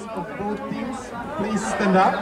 of both teams, please stand up.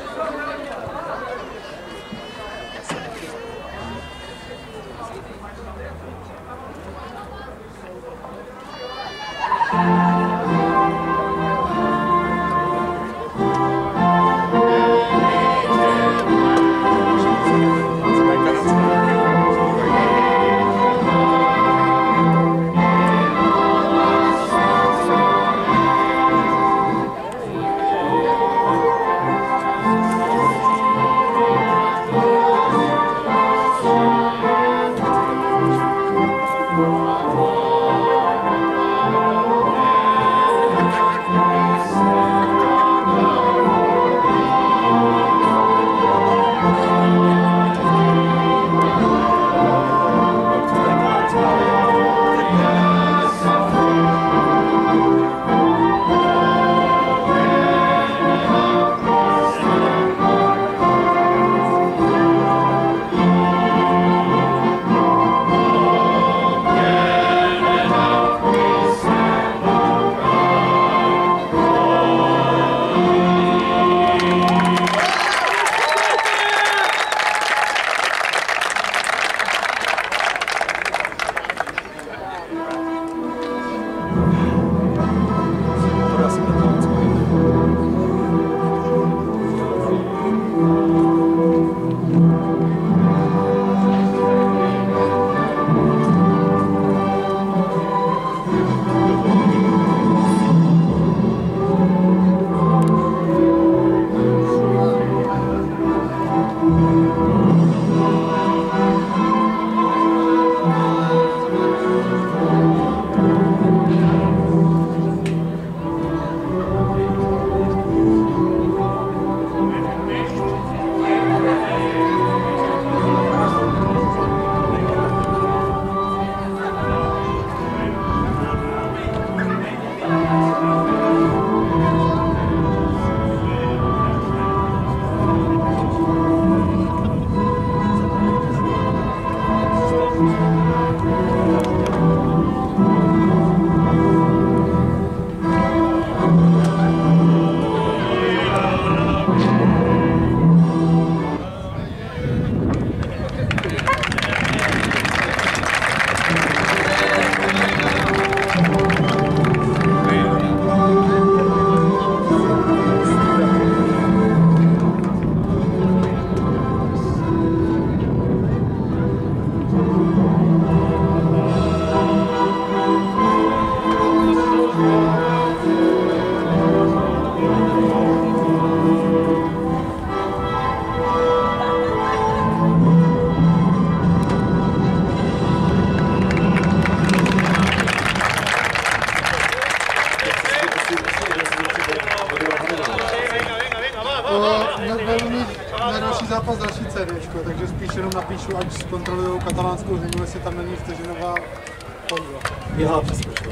Zápas další CDčko, takže spíš jenom napíšu, ať zkontrolují katalánskou hymnu, jestli tam není vteřinová pauza. Jo, přeskočila.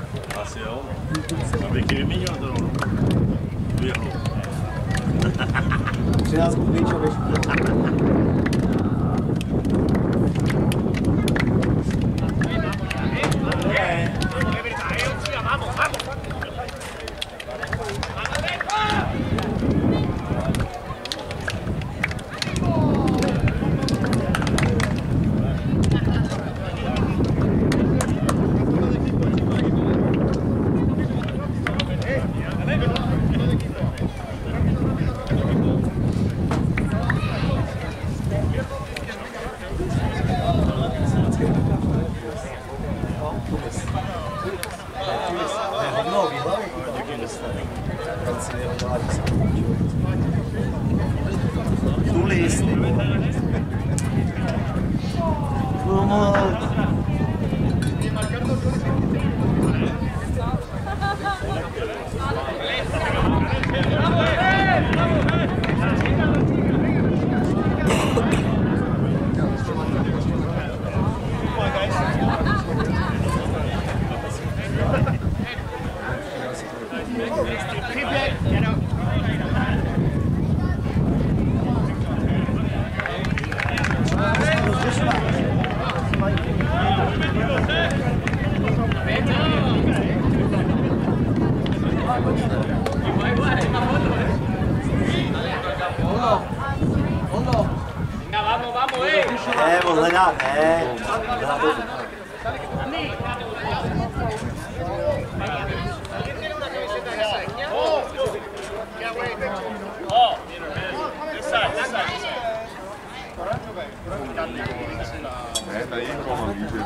Asi jo. Abych ji vyměnil to rovnou. Běhnu. 13 klíčů, abych Moc hledá, ne. Ne, tady je koho víte.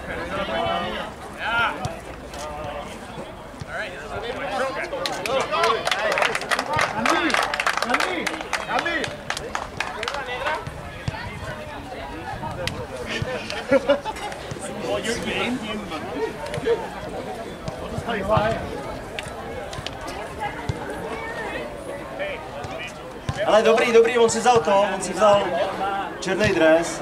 Ale dobrý, on si vzal to, on si vzal černý dres.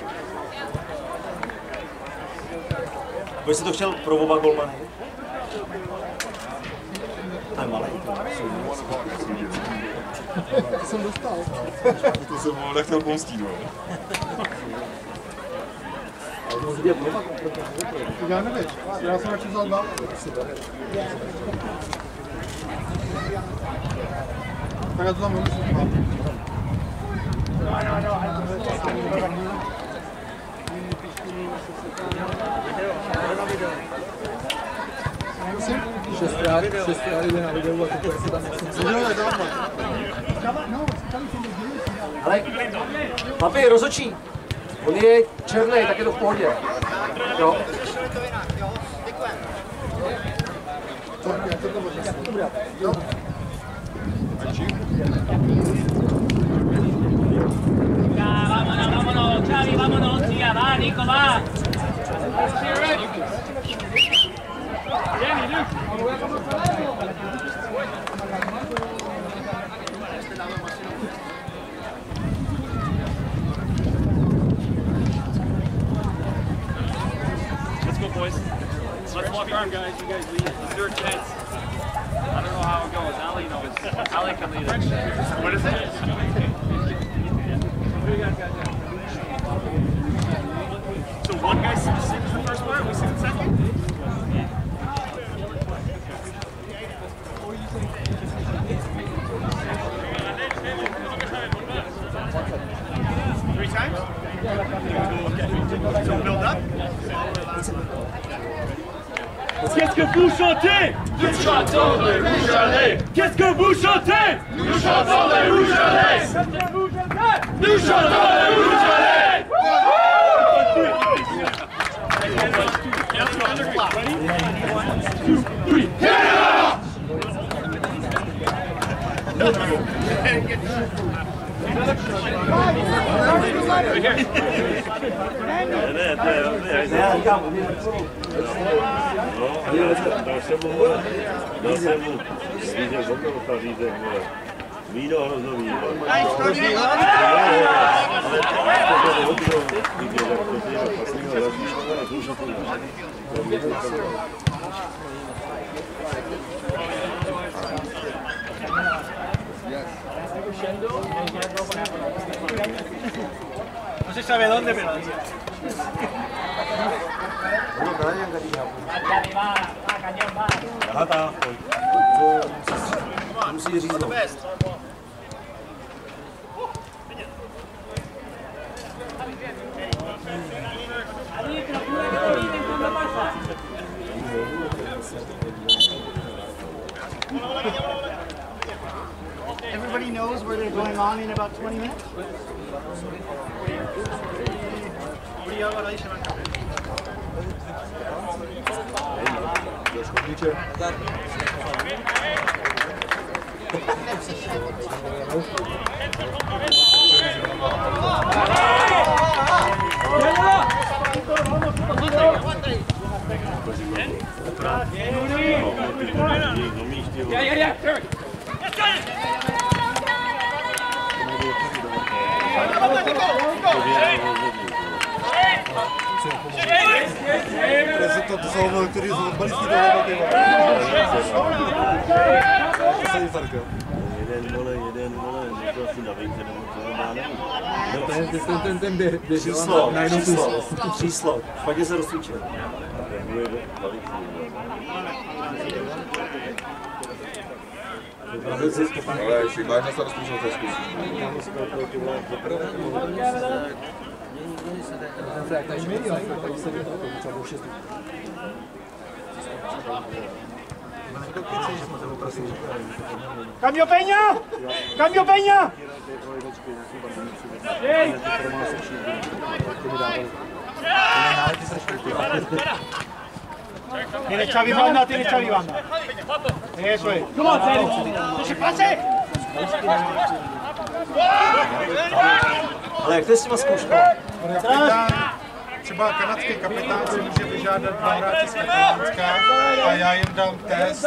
Když jsi to chtěl pro oba golmany? To je malý. To jsem dostal. To jsem ho nechtěl pomstít, no. Já nevím, já jsem radši vzal dva. Tak já to tam vymyslím. Šestkrát jde na videu a teď se tam Ale, papi, rozočí. On je černý, tak je to v pohodě. Jo. Vámonos, Xavi, vámonos, tía, va, Nico, va. Let's go, boys. Let's walk arm, guys. You guys lead. Let's do our chance. I don't know how it goes. Ali knows. Ali can lead it. What is it? So one guy sings the first part, we sing the second? 3 times? Okay. So build up? Qu'est-ce que vous chantez? Nous chantons les rouges à lèvres. Qu'est-ce que vous chantez? Nous chantons les rouges à lèvres. Nous chantons les rouges à lèvres. Víno hroznový. No se sabe dónde, pero Musí říznout. Everybody knows where they're going on in about 20 minutes? To jsou lidi, kteří jsou odbalistí do hodnoty. Jeden vole, to asi navíc, nebo to má Ten číslo. Špatně se rozsvíčil. Ale si máš na starosti, že to zkusíš. ¡Cambio Peña! ¡Cambio Peña! ¡Ey! Tiene Xavi banda, tiene Xavi banda. Eso es. ¿Cómo hacer? ¡Que se pase! Ale jak to je s těma zkouškama? Třeba kanadský kapitán si může vyžádat 2 hráče z Katalánska a já jim dám test.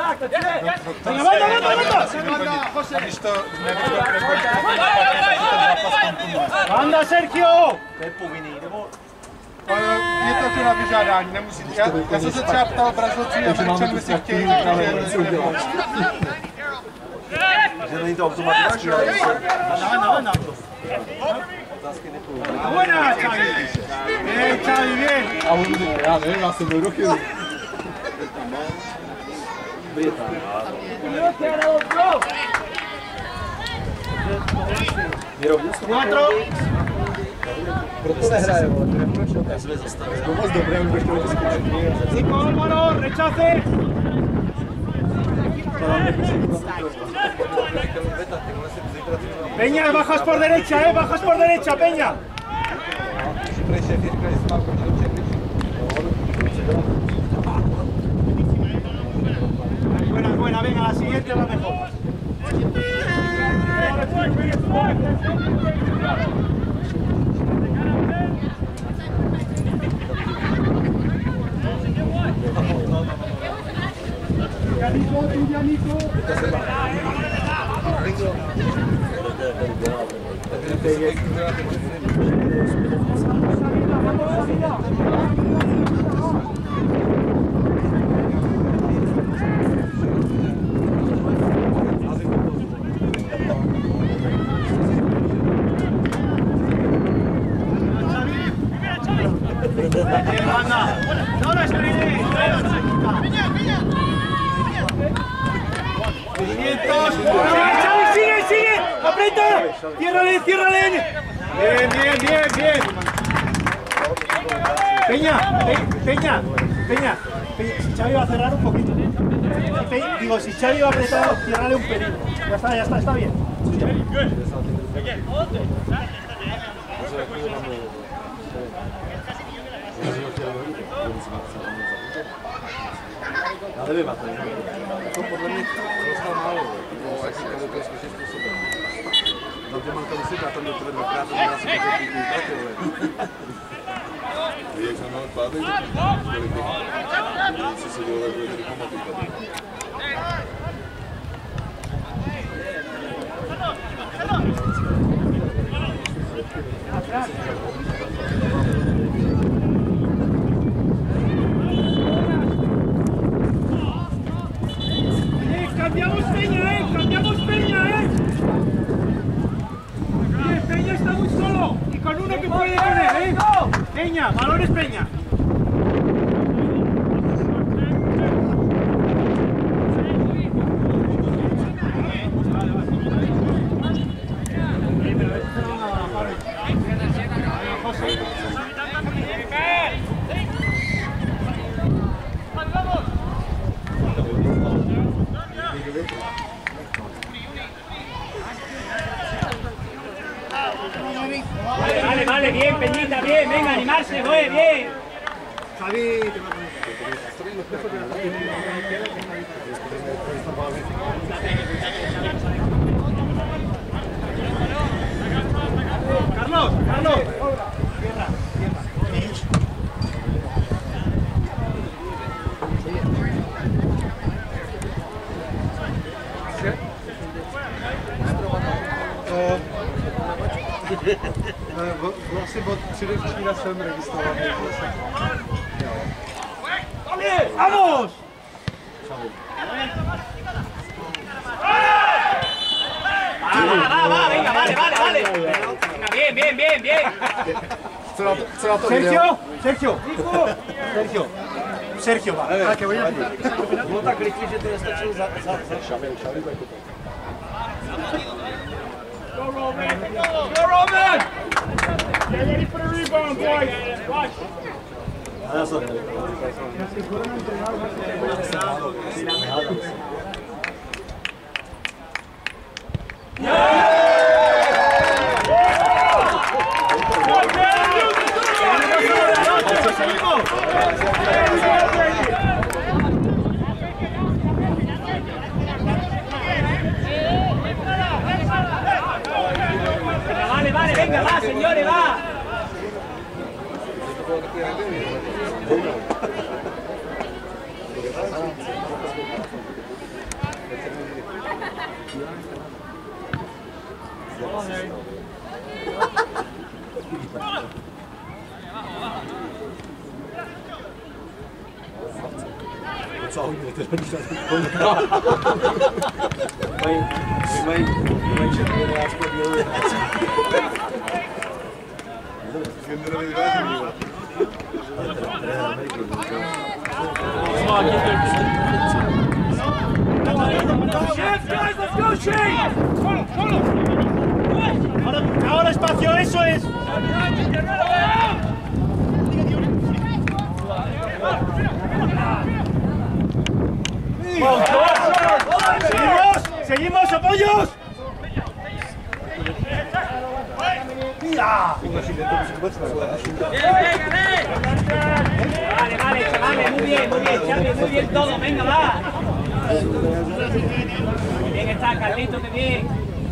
A když to nevypadne, tak ten zápas kontumuje. ¡Anda, Sergio! To je povinný, nebo? Je to tu na vyžádání, nemusíte. Já jsem se třeba ptal Brazilců a Američanů, jestli chtějí, Že není to automaticky, ale ¡Anda! ¡Buena, Xavi! ¡Bien, Xavi, bien! já nevím, já jsem byl do chybu. proto nehraje, vole, to neprošel. Já se zastavil. To moc dobré, už bych to vyzkoušet. Nico, Álvaro, rechace! Peña, bajas por derecha, bajas por derecha, Peña. Buena, buena, venga, la siguiente es la mejor. Nico. ¡Sigue! ¡Aprieta! ¡Ciérrale! Bien. Peña. Si Xavi va a cerrar un poquito. Digo, si Xavi va a apretar, ciérrale un pelín. Ya está bien. Já nevím, a to je. To podle mě dostal málo. Tam tě mám tam vysvětla, tam do tebe dvakrát, to nás si takový kůlkaty, Jak jsem měl pátek, když si seděl, tak bude tady pamatukat. ¡Cambiamos Peña! Peña está muy solo y con uno que puede con él, Peña, balones Peña. Vale, bien, Peñita, bien, venga, animarse, güey, bien. Xavi, Carlos. Tierra. Vlastně od předevčíra jsem registrovaný. ¡Vamos! Va, venga, vale. Venga, bien. Co na to video? Sergio. Sergio va. Bylo tak rychle, že to nestačilo za... Go, Roman! Go, Roman! Get ready for the rebound, boys! Watch! Vale, vale, venga, va, señores, va. Ahora espacio, eso es. Seguimos, apoyos. Mira. Vale, chavales, muy bien, Charlie, muy bien todo, venga, va. Bien está, Carlito, que bien.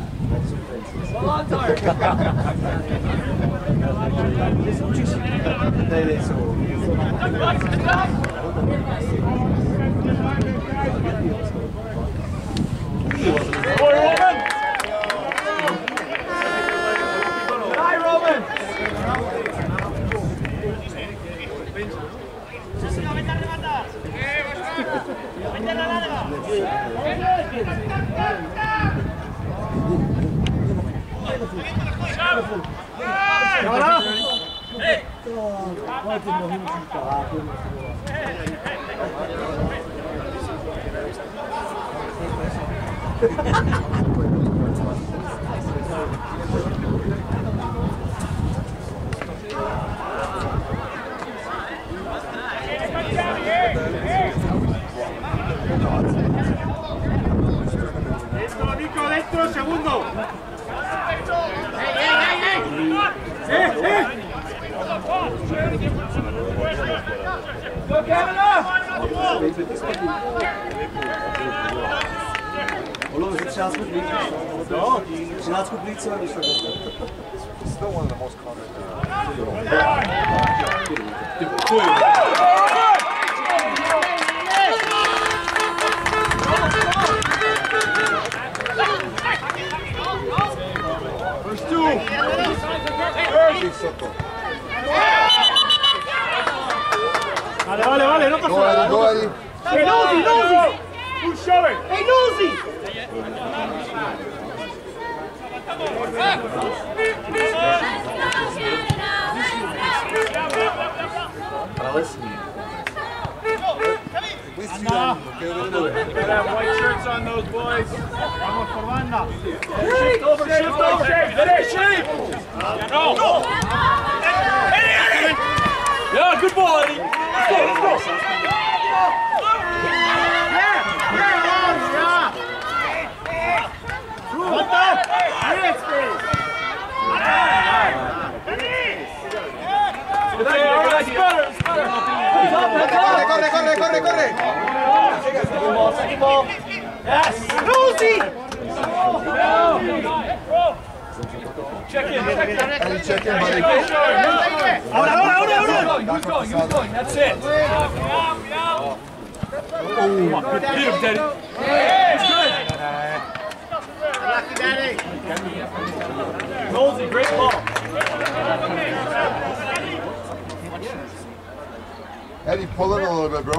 Nico, dentro, segundo. Still one of the most common. First two! Vale, no pasa nada. Go, Eddie. Hey, Nosy! Who's showing? Hey, Nosy! Gotta have white shirts on those boys. Vamos por banda. Shift over, shape! Hey, shape! Go! Yeah, good ball, Eddie. Let's go! Corre. Yes! Nosy! Check in. Eddie, check in, buddy. Ahora! Use going. That's it. Come on, beat him, Daddy. He's good. Lucky Daddy. Nosy, great ball. Eddie, pull in a little bit, bro.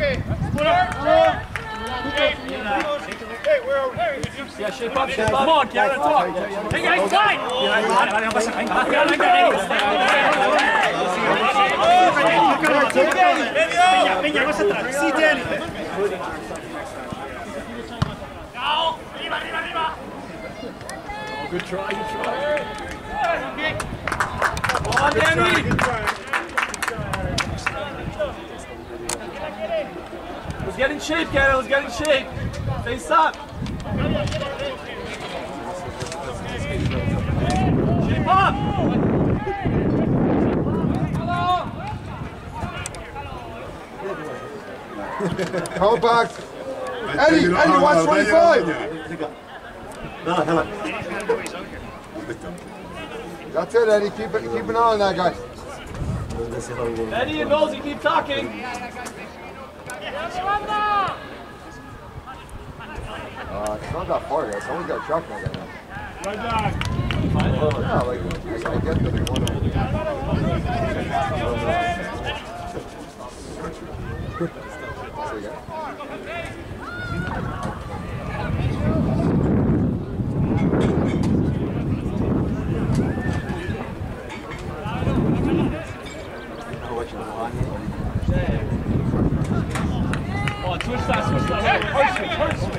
Yeah, shape up. Come on, Karen, talk. Hey, guys, fine. Peña, más atrás. Sí, Danny. Good try, good try. Come on, Danny! Let's get in shape, Cannon. Let's get in shape. Face up. Shape up. Come back. Eddie, watch 25. That's it, Eddie. Keep an eye on that guy. Eddie and Nosey, keep talking. It's not that far, guys. Someone's got a truck now. Right back. Yeah, like, I get that they want Oh, twitch that, switch that. Hard switch, hard switch.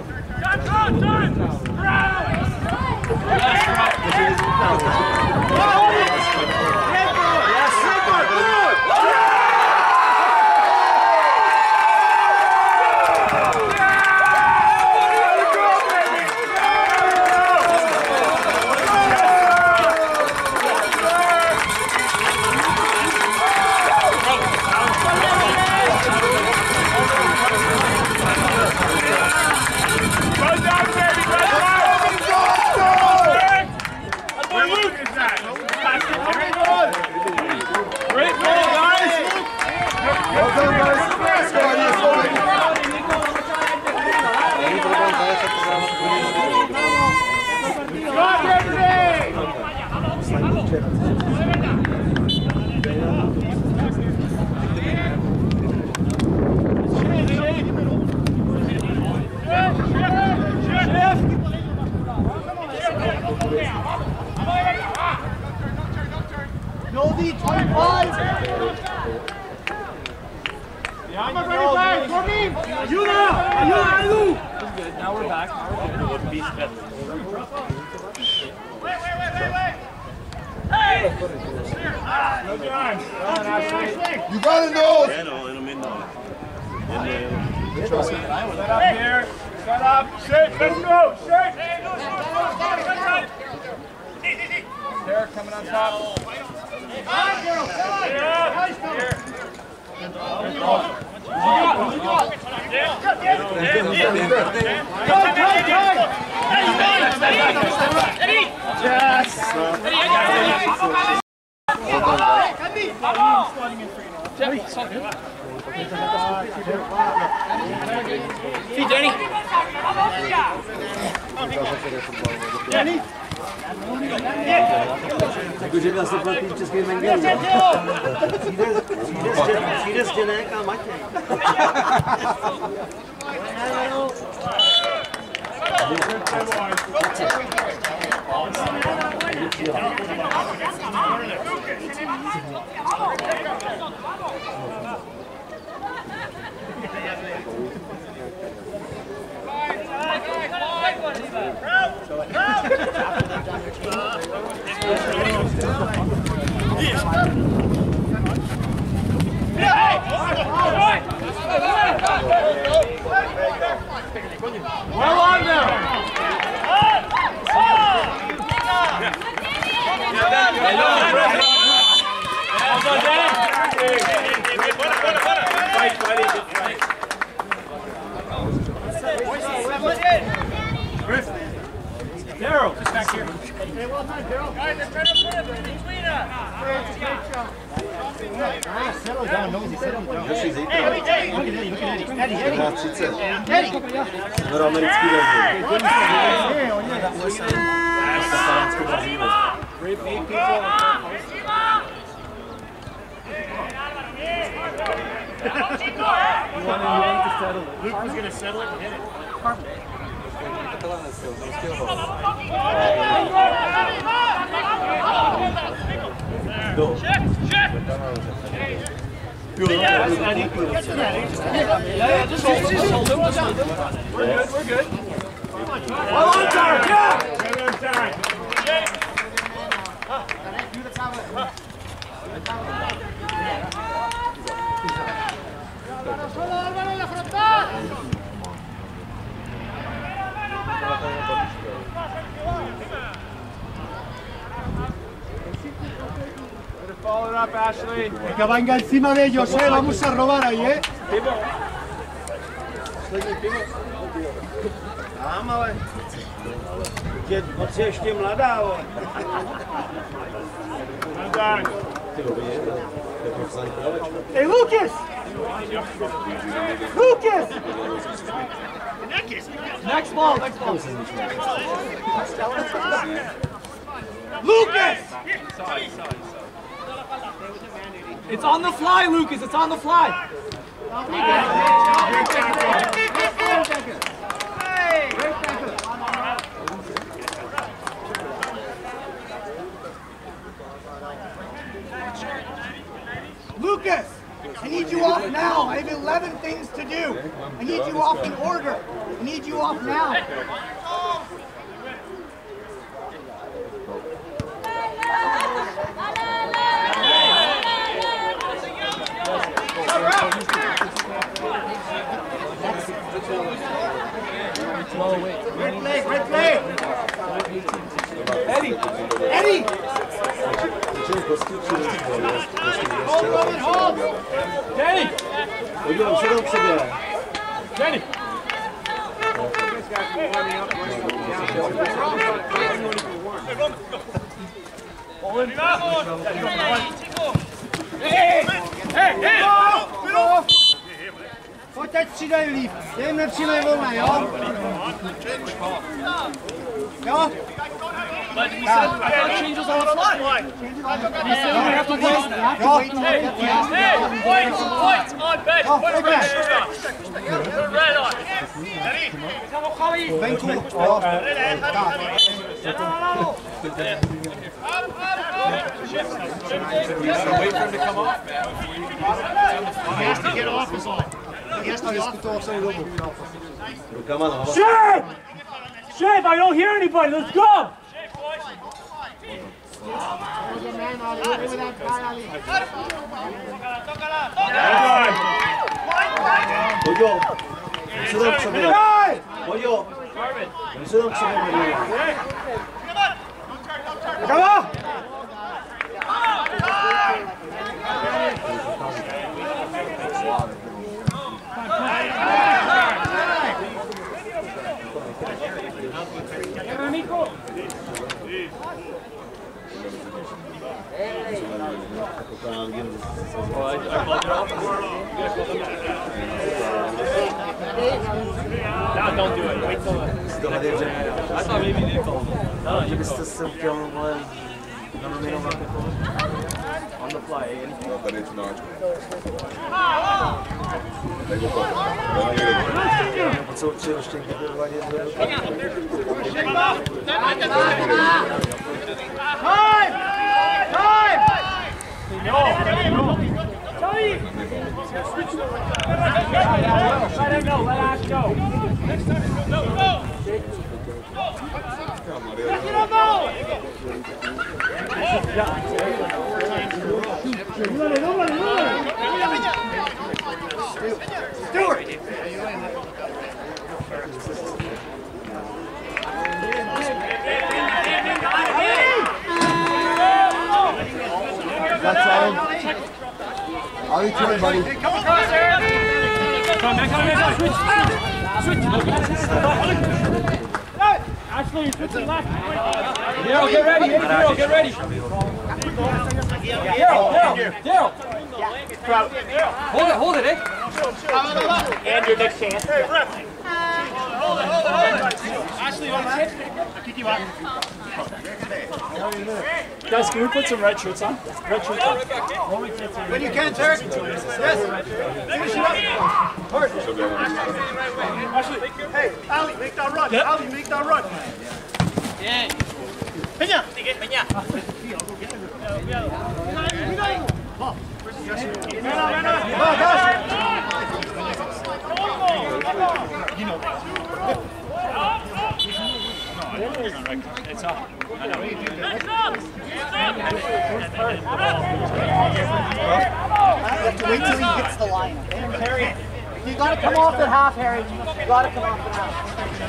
Now we're back. You got it, Nose! Yeah, no, in a minute. Set up here. Set up. Shake. Let's go. Shake. Derek coming on top. Sí, Jenny. Jenny. Jakože měl se platý v českém mengelu. Přijde z Děnek a Matěj. Well on now. Daryl, just back here. Hey, well done, Daryl. Guys, they're trying to put it between us. Settle down, Nosey, settle down. Hey, look at Eddie. Look at Eddie. Eddie. Euroamerický verzi. Luke was going to settle it and hit it. Check. Yeah, just hold it. We're good. Well on target, yeah! Follow it up, Ashley. Que venga encima de ellos, vamos a robar ahí, Tam, ale moc je ještě mladá, ale. Hey, Lucas! Lucas! Next ball. Lucas! It's on the fly, Lucas. It's on the fly. Lucas, I need you off now. I have 11 things to do. I need you off in order. I need you off now. Great play! Eddie! Hold! Danny! Danny! Pojď, teď střídají líp. Jim nepřijmej volné, jo? Jo? But he said, I thought changes on the fly. He said we have to wait. Points on bench. Put a red shirt on. Put red on. Venku. Wait for him to come off, man. He has to get off his line. He has to get off. Shave, I don't hear anybody. Let's go. No, don't do it. Wait till I thought maybe you did call him. No, you just on the fly. That's all. I'll eat you, buddy. Come across there. Come on, switch. Ashley, you're switching left. Daryl, get ready. Daryl, get ready. Daryl. Hold it, And your next chance. Hey, ref. Hold it. Ashley, on that. I'll kick you out. Guys, can we put some red shirts on? Red shirts on. When you can, sir. Yes. Finish it up. Ashley, hey, Ali, make that run. Yep. Ali, make that run. Yeah. Peña. Peña. It's up. I know. You have to wait till he hits the line. Harry, you gotta come off at half, Harry. You gotta come off at half.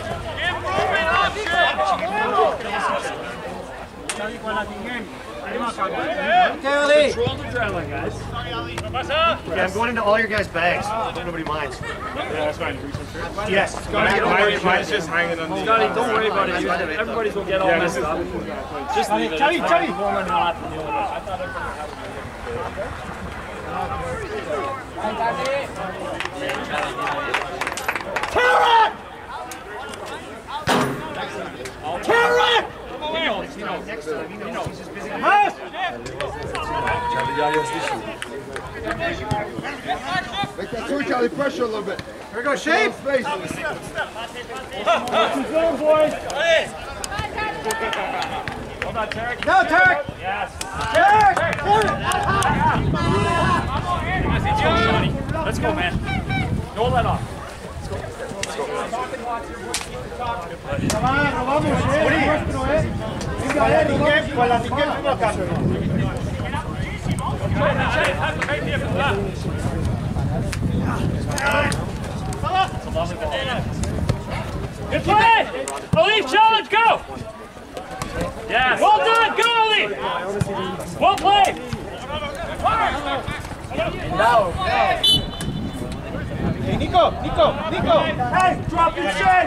Control the adrenaline, guys. Yeah, I'm going into all your guys' bags. Nobody minds. Yeah, that's fine. Yes. Mine's just hanging on the... Scotty, don't worry about it. Everybody's going to get all messed up. Just leave it. Charlie. I thought everyone Make that through, Charlie. Pressure a little bit. Here we go, shape. Space. Keep going, boys. Hold on, Tarek. Go, Tarek. Yes. Tarek. Let's go, man. Don't let off. Good play! Elise, challenge, go! Yes. Well done, go, Elise! Well played! No. Hey, Nico! Hey, drop your shit!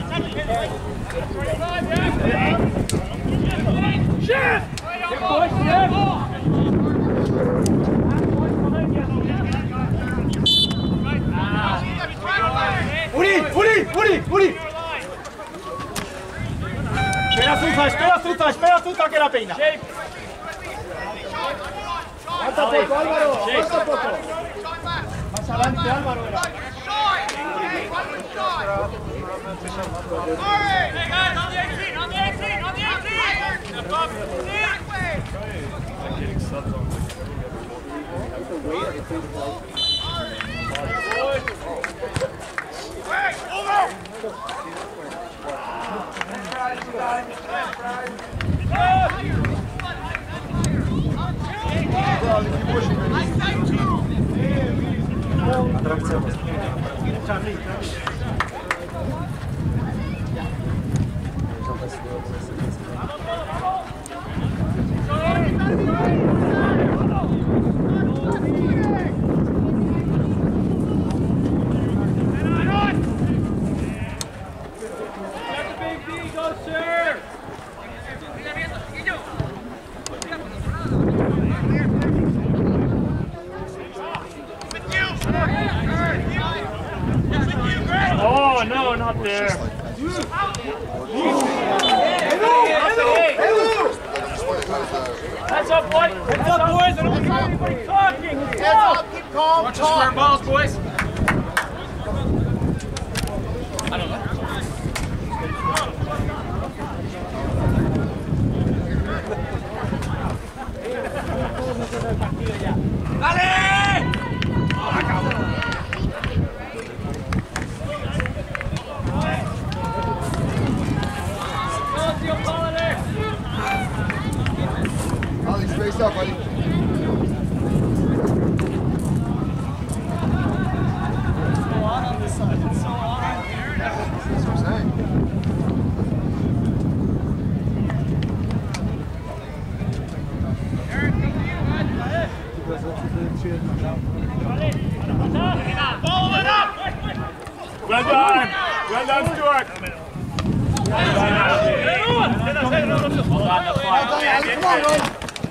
Shit! Good boy, Steph! Woody! Espera Zuza que la peina. Falta poco, Álvaro, falta poco. Más adelante, Álvaro. Hey guys, on the 18, on the 18, on the 18! Step up, Oh, no, not there. Heads up, boys. Heads up, boys. I don't want anybody talking. Heads up, keep calm, Watch the square balls, boys. I don't know. Ali, space up, buddy. That's what I'm saying. Follow it up! Well done. Well done, Stuart. Come on, Ron.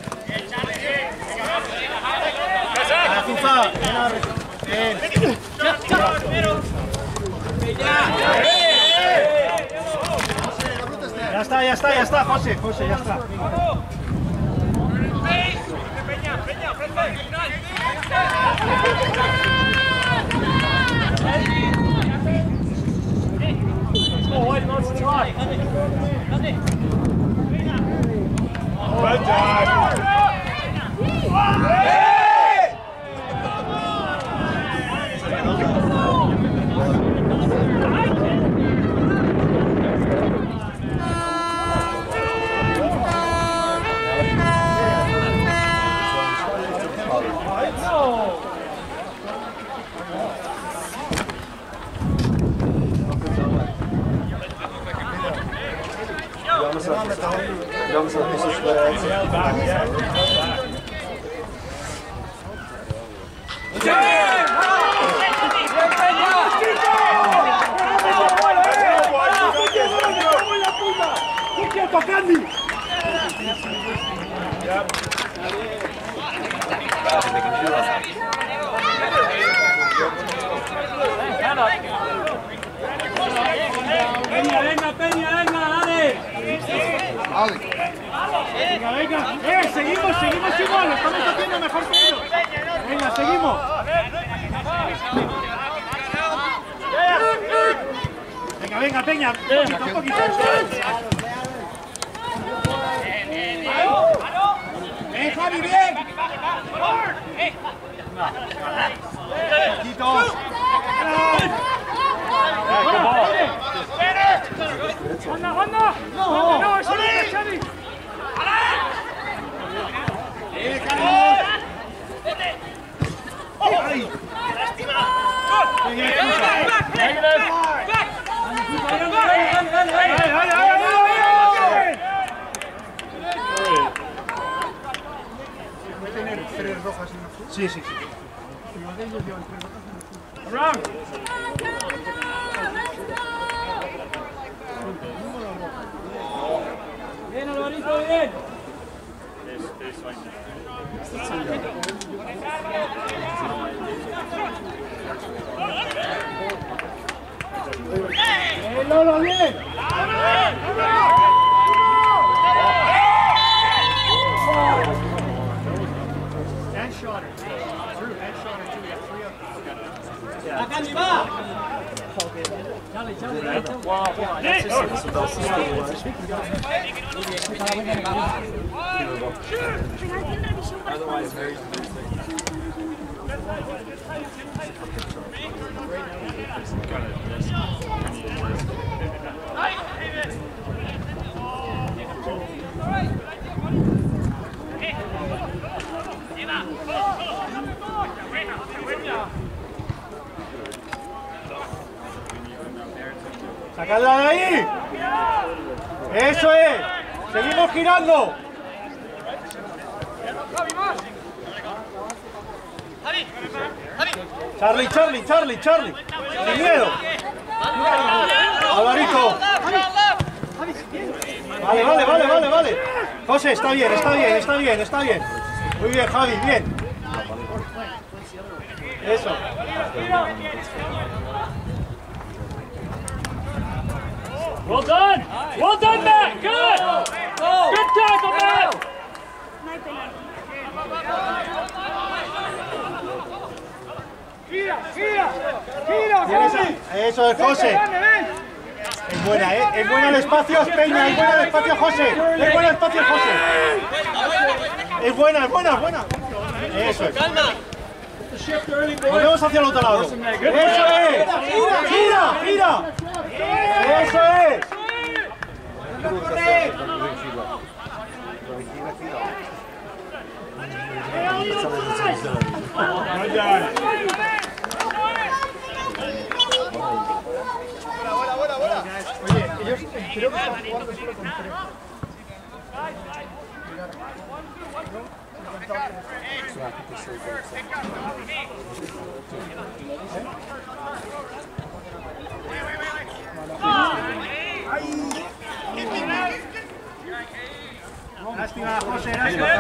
Ya está, José, ya está. Well done. Díváme se na to své. Peña, venga, Peña, venga, dale. Venga, venga. Seguimos igual. Estamos haciendo mejor que ellos. Venga, seguimos. Venga, Peña. Un poquito. ¡Ven, Javi, bien! ¡Quito! ¡Anda! ¡No, eso no es Xavi! Tres rojas y una azul. Sí. Igual de ellos llevan 3 rojas y una azul. Around. Bien, Alvarito, bien. Lolo, bien. And shot her. True, and shot her too. We have 3 of them. Acá ni va. ¡Sacadla de ahí! ¡Eso es! ¡Seguimos girando! Charlie. ¡Sin miedo! Alvarito. Vale. José, está bien. Muy bien, Javi, bien. Eso. Well done, Matt. Good. Good tackle, Matt. Gira. Eso es, José. Es buena, ¿eh? Es buena el espacio, Peña. Es buena el espacio, José. Es buena. Eso es. Volvemos hacia el otro lado. Eso es. Gira. Eso es. Oye, ellos creo que están jugando solo con 3. Lástima, José,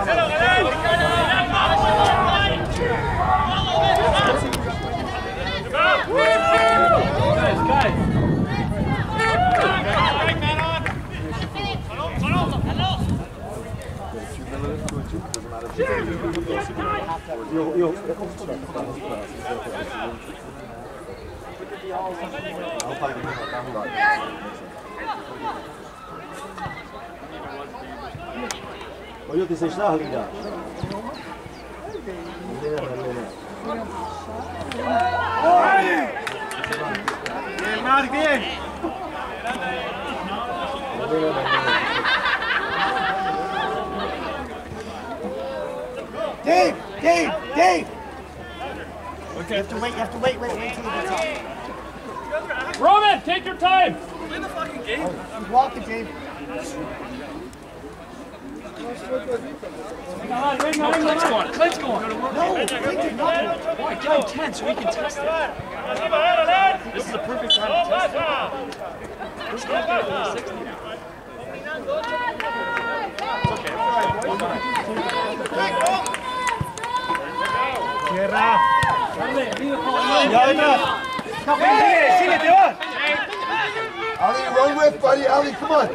Ojo, ty seš náhlídá. Bien, Marc, bien. Dave. You have to wait till he gets up. Roman, take your time. Win the fucking game. Walk the game. No, Clint's going. Clint's going. No, Clint did not. Why? Give him 10 so we can test it. This is the perfect time to test it. This guy's got to 60 now. Tierra. Ya detrás. Sigue, te vas. Ali, run with, buddy. Ali, come on.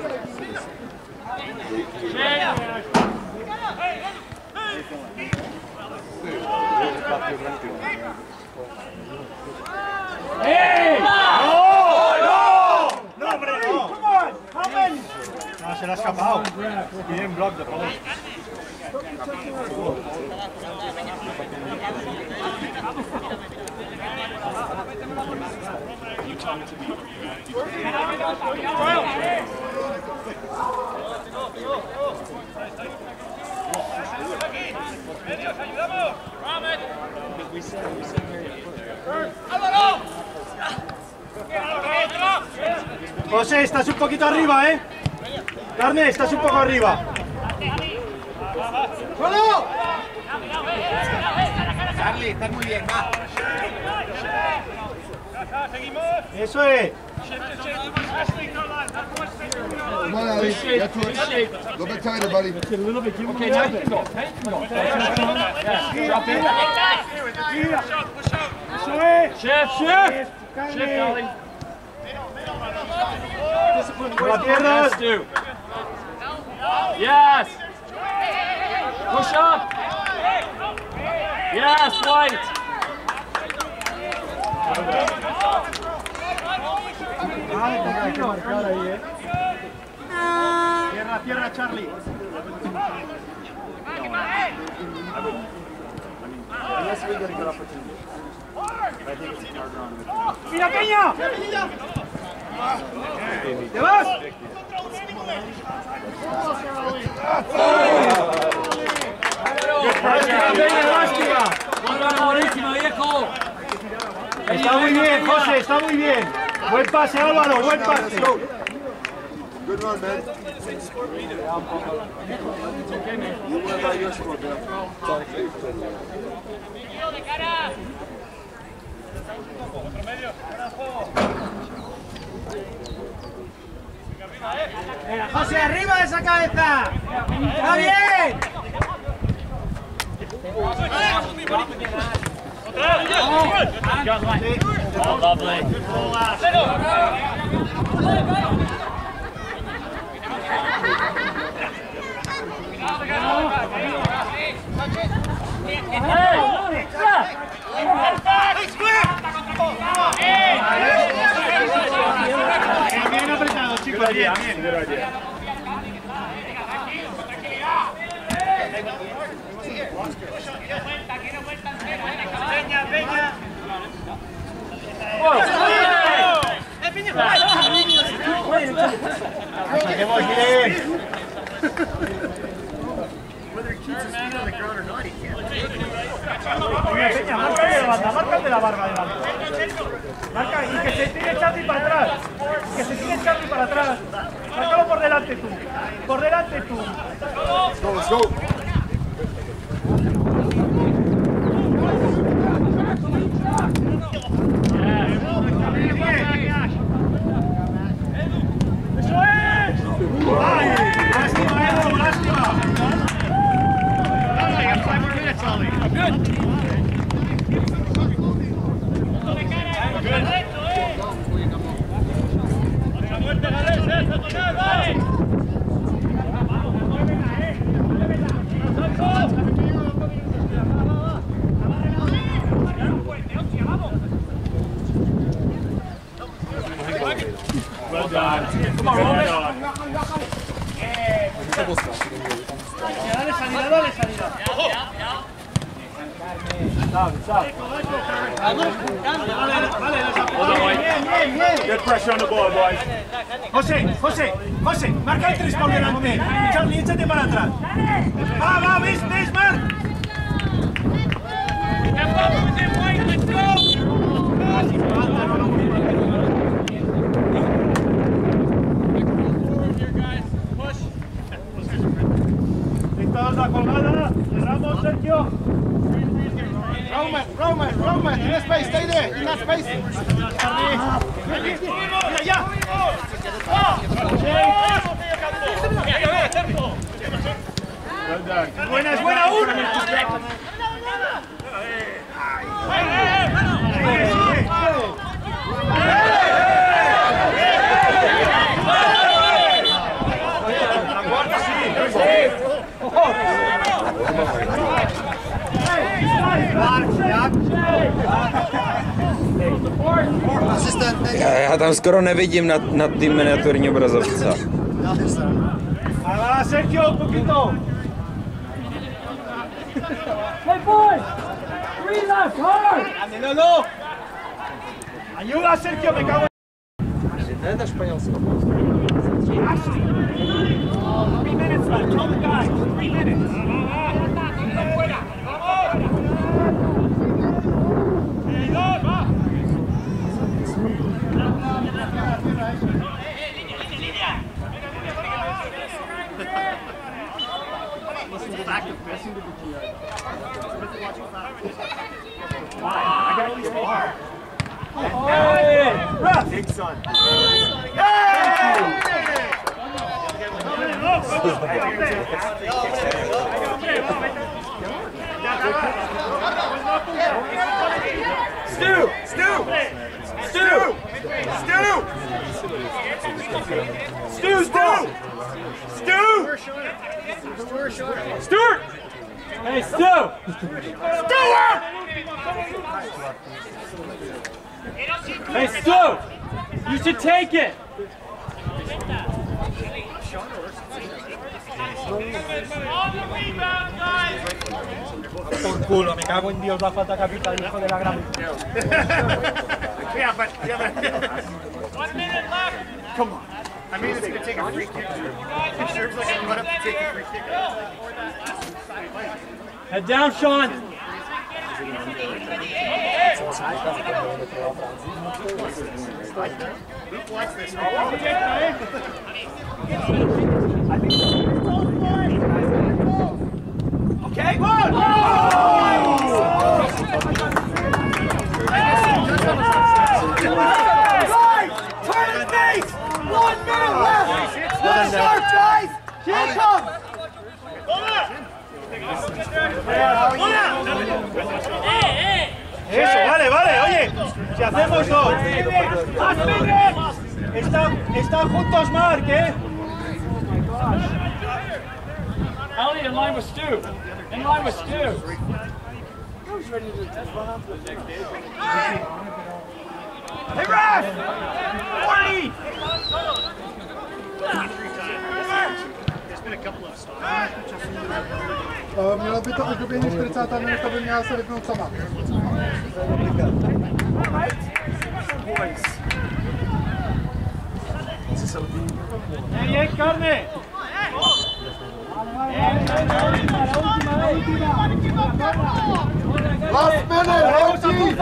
Hey! No, hombre, no. Come on, Hamen. No, se le ha escapado. Bien, block de favor. José, estás un poquito arriba, ¿eh? Carne, estás un poco arriba. ¡Solo! Charlie, estás muy bien, va. Eso es. Come on, Ali. Get to it. A little bit tighter, buddy. A little bit. Okay, now you can go. Now you can go. Yeah, drop in. Eso es. Shift, shift. Shift, Ollie. Por la pierna. Do. Yes. Push up. Yes, White. Vale, hay que marcar ahí, ¿eh? Tierra, tierra, Charlie. ¡Mira, Peña! ¿Te vas? Está muy bien, José, está muy bien. Buen pase, Álvaro, buen pase. Good run, man. Venga, José, arriba de esa cabeza. ¡Está bien! Oh, lovely. Bien apretado, chicos, bien, bien. Peña, Peña. Saquemos bien. Peña, marca de la banda, marca de la barba de banda. Marca y que se tire Charlie para atrás. Que se tire Charlie para atrás. Márcalo por delante tú. Por delante tú. Let's go. ¡Eso es! ¡Ay! ¡Lástima, Edu! ¡Lástima! Well done. Come on, Roman. Dale salida, dale salida. Bien. Good pressure on the ball, boys. José, marca el 3 por delante. Charlie, échate para atrás. Va, ves, Marc. colgada, colgada. Cerramos, Sergio. Roman, in that space, stay there, in that space. Ya. Buena, es buena, Já tam skoro nevidím na té miniaturní obrazovce. Ahora Sergio, un poquito. Hey boys, 3 left, hard. No. Ayuda Sergio, me cago. Ne, ta Španělsko. 3 minutes left, tell the guys, 3 minutes. Big son. Stu! Stuart! Hey, Stu! Stuart! Hey, Stu! You should take it! Por culo, me cago en Dios, la falta capital, hijo de la gran. Yeah, but 1 minute left. come on. I mean, it's going to take a free kick. It serves like a run up to take a free kick. Head down, Sean. Luke wants this. Okay, good! Guys, turn his face! 1 minute left! Good start, guys! Here it comes! Eso, vale, oye, si hacemos dos. Están juntos, Mark, Ellie, in line with Stu. In line with Stu. Hey, Raf! 40! There's been a couple of stops. Mělo by to až doběhne 40. minuta, by měla se vypnout sama. Hey, carne! Last minute, Rocky!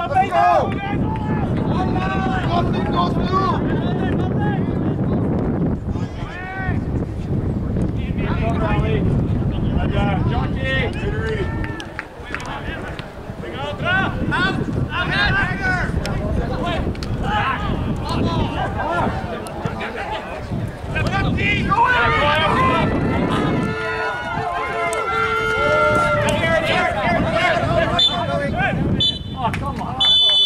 Nothing goes through! Oh, come on.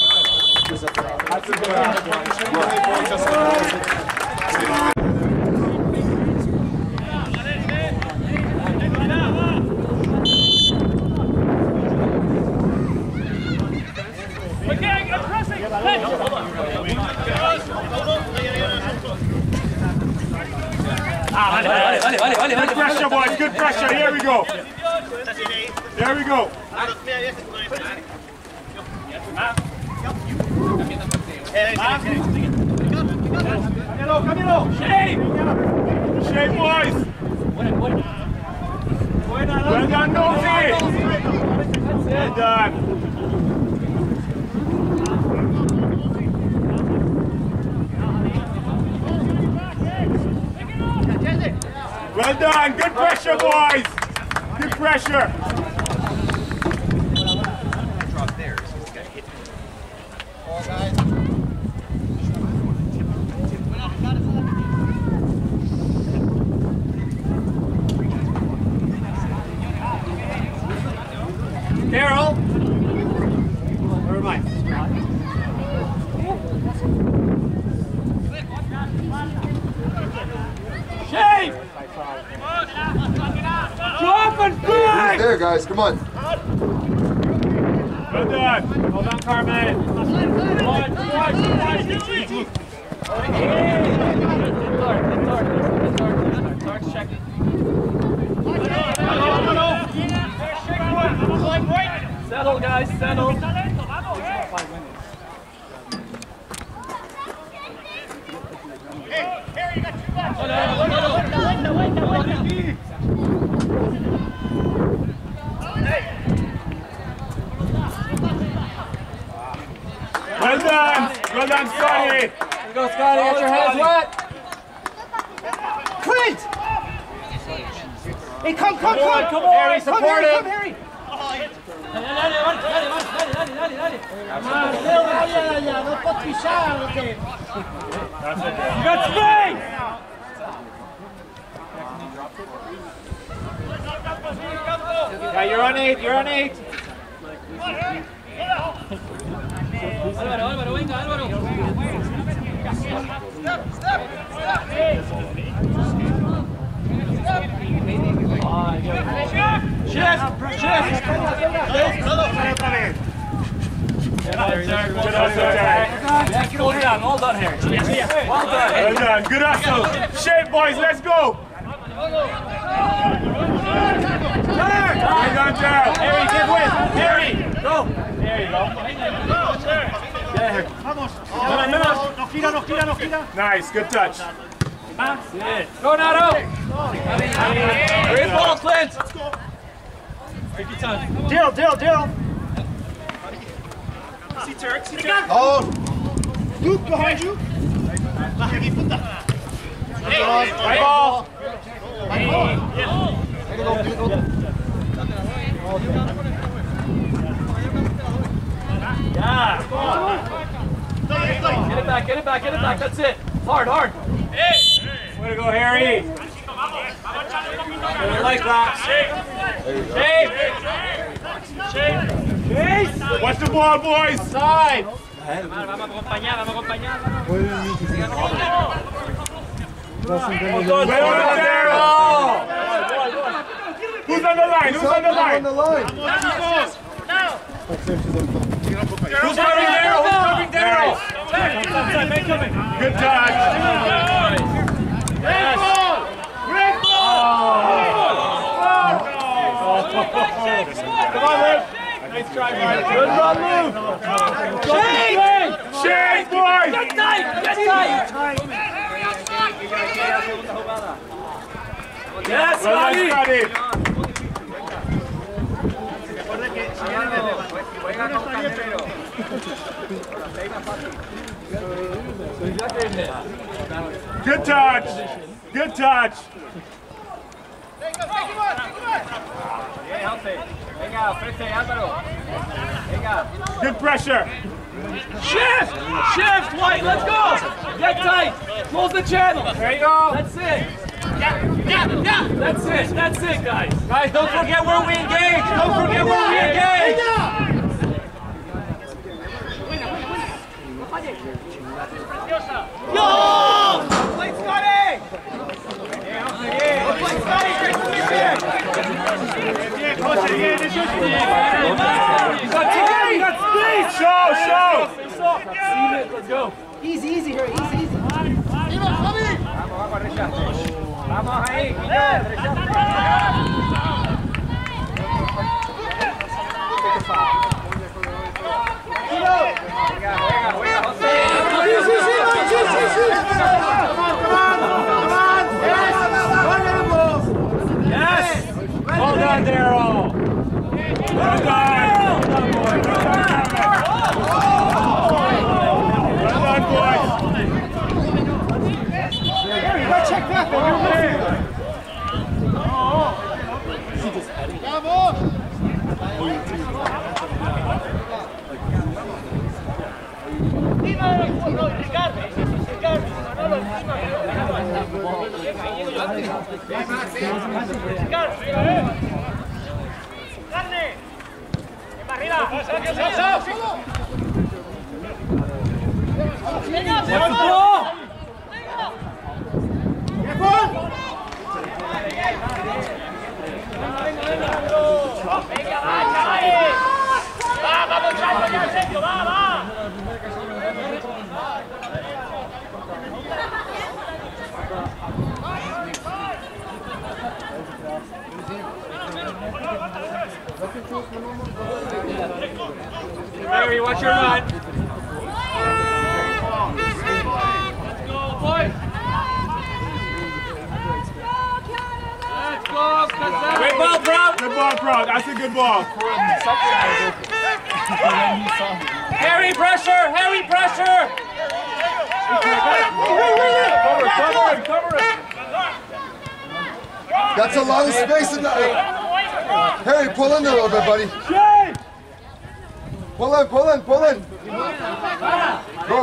Vale. Good pressure, boys. Good pressure. Here we go. There we go. Camilo. Shape, boys. Well done, Nosey. Well done. Well done. Good pressure, boys. Good pressure. Daryl! Where am I? Shave! Drop and fly! There, guys, come on. Well done. Well done, Carmen. Settle, guys, settle. Hey, Harry, you got 2 left. Well done. Well done, Scotty. Here you go, Scotty. Get your hands wet. Clint! Hey, come! Come on, Harry, support him. Come, Harry! You got space! Yeah, you're on 8, you're on 8. Álvaro, venga, Álvaro. Well done, Harry. Well done. Well done. Good hustle. Shape, boys. Let's go. Hang on, Daryl. Harry, give with. Harry, go. There you go. Nice. Good touch. That's it. Go, Nato. Great ball, Clint. Take your time. Daryl. See Turk. See Turk. Oh, Luke, behind you. Right ball. Yeah. Get it back. That's it. Hard. Way to go, Harry. Like that. Shape. Watch the ball, boys. Side. Vamos a acompañar. Well done, Daryl. Who's on the line? on the line. Who's covering Daryl? Good touch. Great ball. Come on, Luke. Nice try, Mark. Good run, Luke. Shake, boys. Get tight. Yes, Well done, Scotty. Good touch. Good touch. Good pressure. Shift, White, let's go. Get tight. Close the channel. There you go. That's it. That's it, guys. Guys, don't forget where we engage. Yo! Play Scotty! Play Scotty! Show! Let's go. Easy, Harry, easy. Vamos ahí. Yes! Well done, Daryl. Well done, boy. Well done, boys. Harry, you gotta check back, man. You're missing. Larry, watch your line. Let's go, boys. Let's go, Kazan. Great ball, Prague. Good ball, Prague. That's a good ball. Harry pressure, Harry pressure. Cover it. That's a lot of space in there. Harry, pull in there a little bit, buddy. Pull in. Go.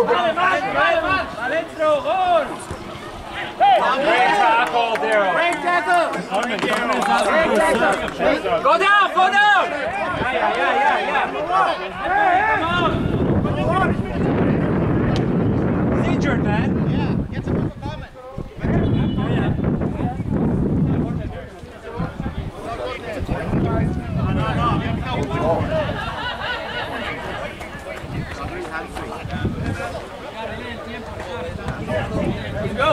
Great tackle, Daryl. Great tackle. Go down. He's injured, man. Get some people coming. Go.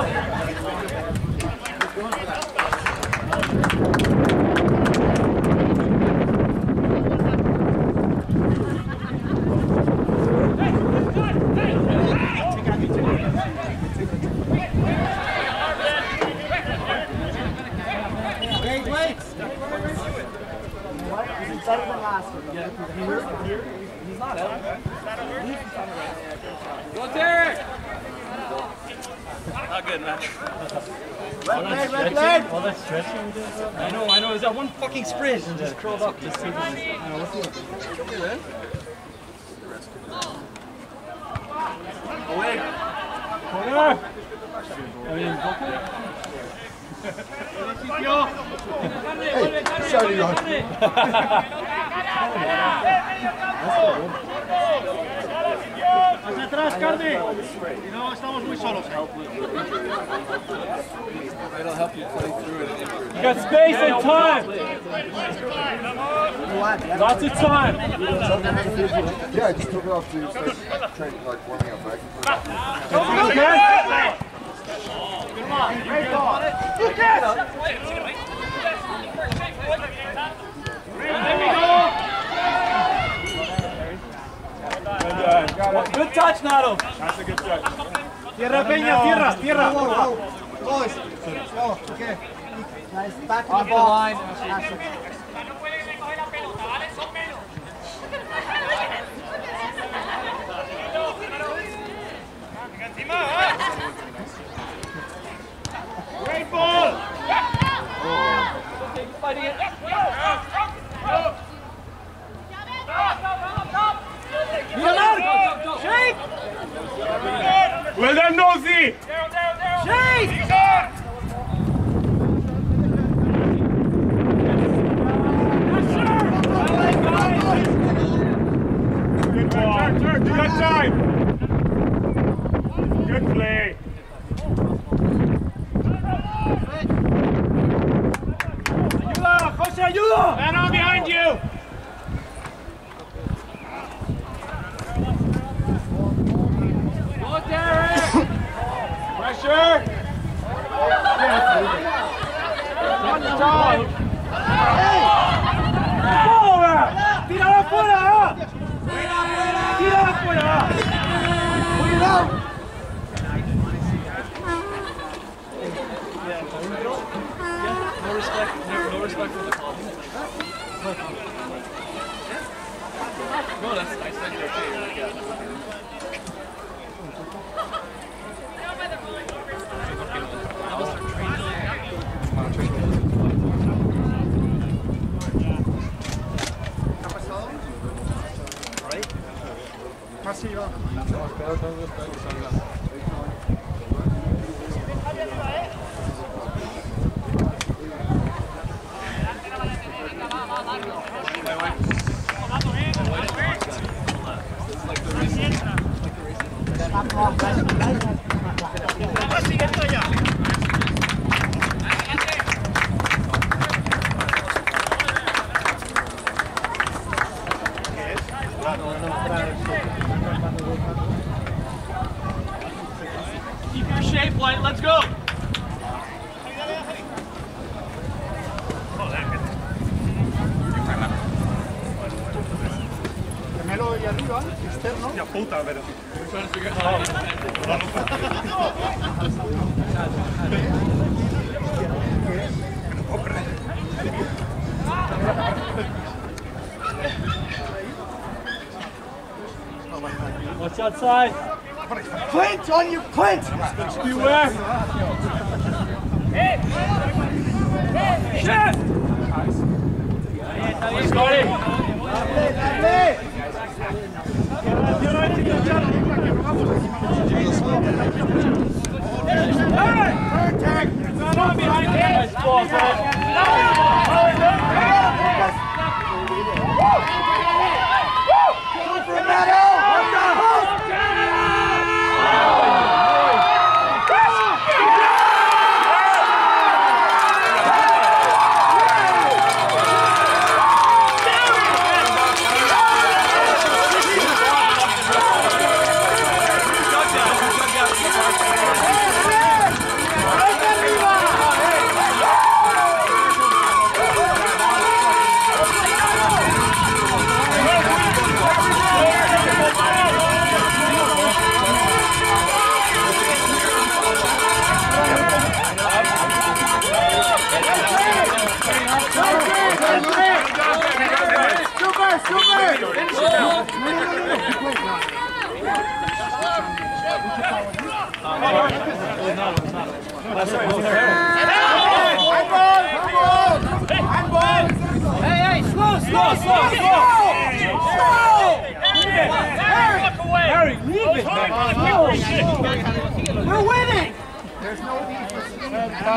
Better than last one. He's not out. Go, Derek! Not good, man. Red leg. All that stretching. I know. Is that one fucking sprint and just curled up? Just see. I know. Let's see. Away. Corner. Hey, shiny on. Hacia atrás, Cardi. Si no, estamos muy solos. You got space and time. Lots of time. Yeah, I just took it off to start training, like warming up, right? Okay. Great ball. Good touch, Nato. That's a good touch. Tierra, Peña, tierra. Boys. Go. Okay. Nice. Back to the ball. Great ball. Fighting it. Shake! Well done, Nosy! Shake! Good ball. Turn. You got time. Good play. Ayuda! Jose, ayuda! Man on behind you! Pressure! ¡Tírala afuera! ¡Tírala afuera! Put it out. No respect for the call. No, I said you're okay. externo. Ya puta, pero. Watch outside. Clint on you, Clint! Beware. Hey! Shift! Starting. Behind him. Nice ball, Hey, slow! Harry, leave it, man. We're winning! There's no need for speed.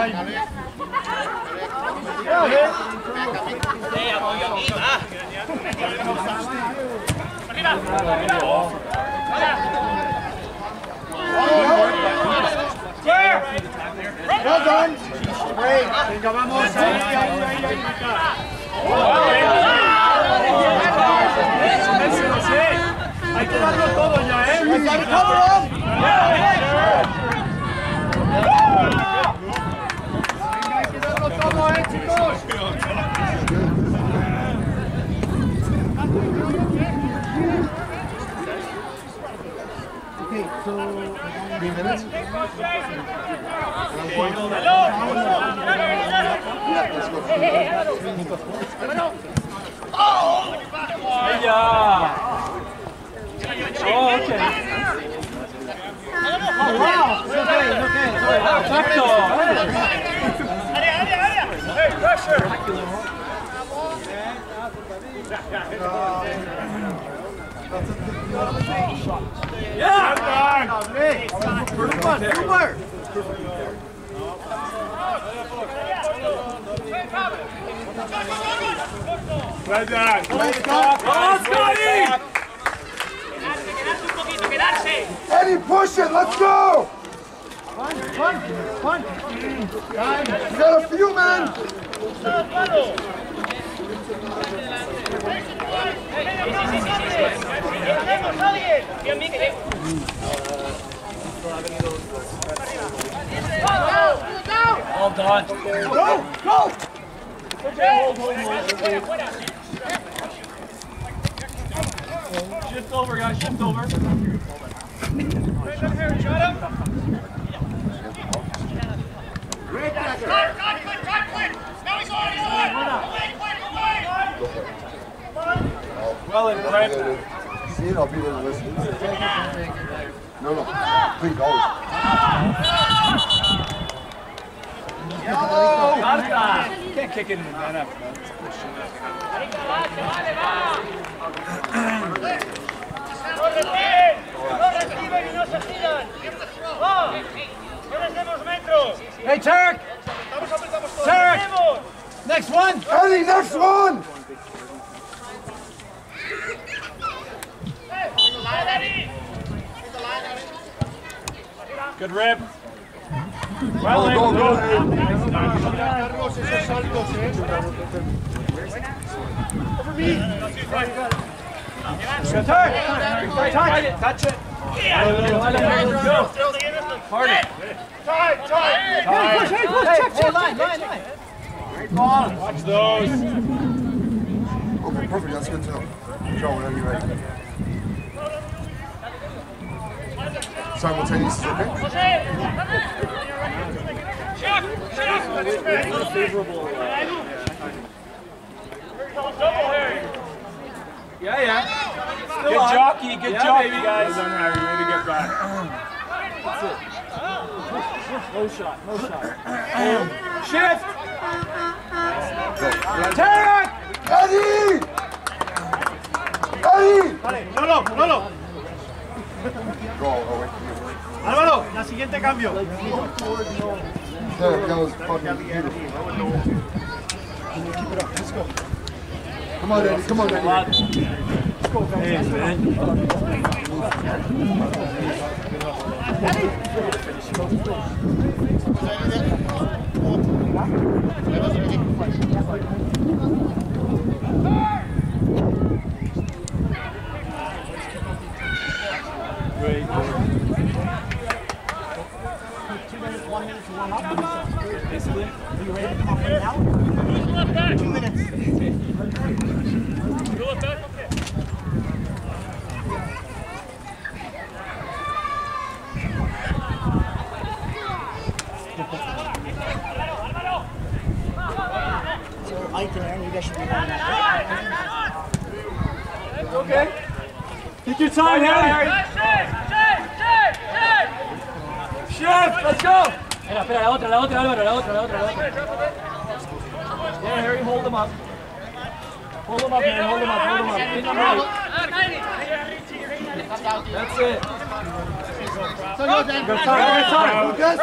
Well done! Great. Venga, vamos. Ahí. Hay que darlo todo ya, ¿eh? Hay que darlo todo, chicos. Okay, so 3 minutes. Oh, okay. Oh, wow! It's okay. Perfecto. Hey, pressure. Well done. Eddie, push it. Let's go. Fun. You got a few, man. All done. Go. Shift over, guys. Shift over. Well, right. See it, I'll be there to listen. No, please, always. You can't kick it in the net up. Hey, Turk! Turk! Next one! Eddie, next one! Good rip. Well, go. Turk! Touch it! Hardy. Tight. Hey, push, check. Line. Great ball. Watch those. Okay, perfect. That's good to know. Joe, whenever you're ready. Simultaneous is okay? Yeah, yeah. Good jockey, good jockey, guys. Well done, Harry. Way to get back. That's it. No shot, no shot. Shift! Attack! Eddie! Eddie! Vale, Lolo, Lolo. Go, oh wait. Álvaro, la siguiente cambio. That was fucking beautiful. Keep it up, let's go. Come on, Eddie, come on, Eddie. Let's go, guys. Hey, man. Great. 2 minutes, 1 minute to warm up. Basically, are you ready to come in now? 2 minutes. So, Ike and Aaron, you guys should be on that. Okay. Take your time, Harry. Chef, let's go. Espera, espera, la otra, Álvaro, la otra. Yeah, Harry, hold him up. Hold him up, man, hold him up. Hit him right. That's it. Good time. Lucas.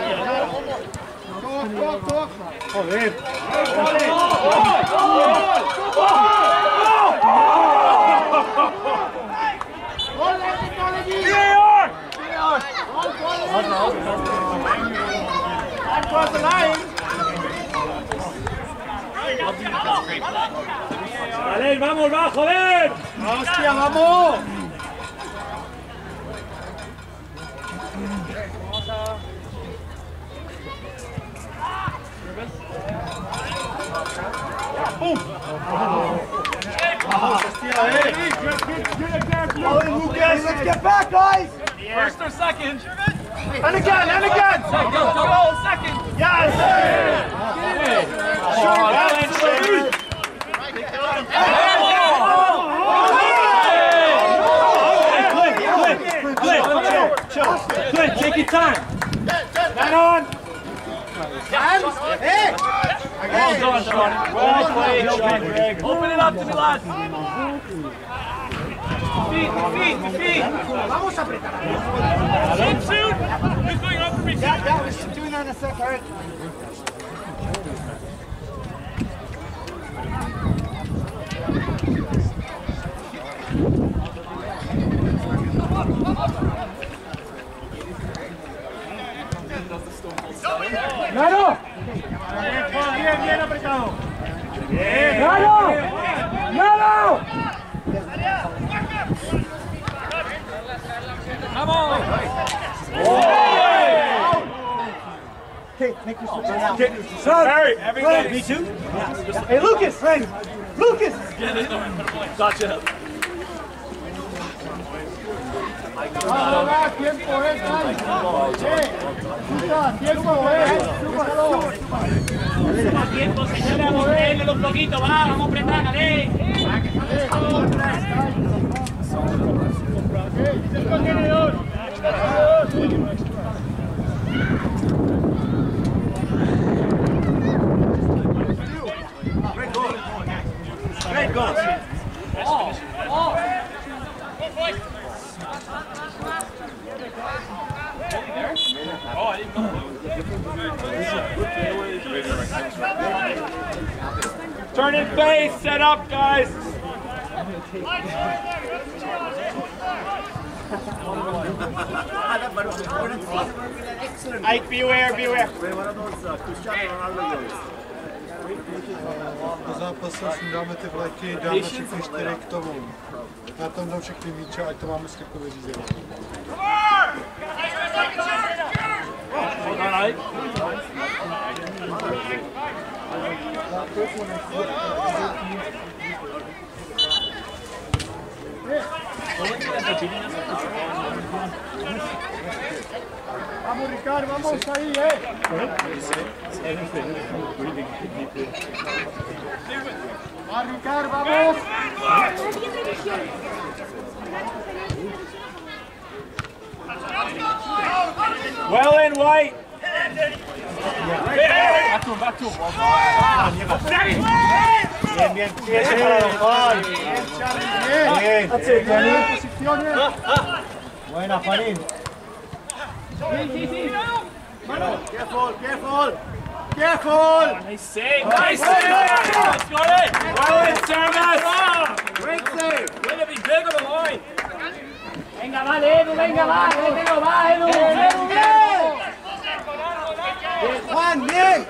Joder. Cross the line. Vale, vamos, va, joder. Hostia, vamos. Lucas, let's get back, guys. First or second? And again! Go, second! Yes! Hey. Clint, take your time. Man on! Hey! Well done, Sean. Well played, Sean. Open it up to me, lads. Feet. Vamos a apretar. Soon. Who's going up for me? Yeah, we should do that in a sec, alright. ¡Claro! Bien apretado. ¡Claro! ¡Claro! ¡Vamos! Okay, make your switch now. Harry, everybody. Me too? Yeah. Hey, Lucas, friend. Lucas! Gotcha. Tiempo, señora, moverle un poquito, vamos a apretar, dale. Great goal. Turn in base, set up, guys. Ike, beware. Po zápase sundáme ty vlajky, dáme všechny 4 k tomu. Na tom dám všechny míče, ať to máme skrytkově řízení. Vamos, Ricardo, vamos ahí, Va, Ricardo, vamos. Well in, White. Back to him. Bien. That's it, Danny. Buena, Farin. Careful. Nice save. Let's go in. Well in, service. Great save. Way to be big on the line. Venga, vale, Edu, venga, va, mételo, va, Edu, Juan, bien.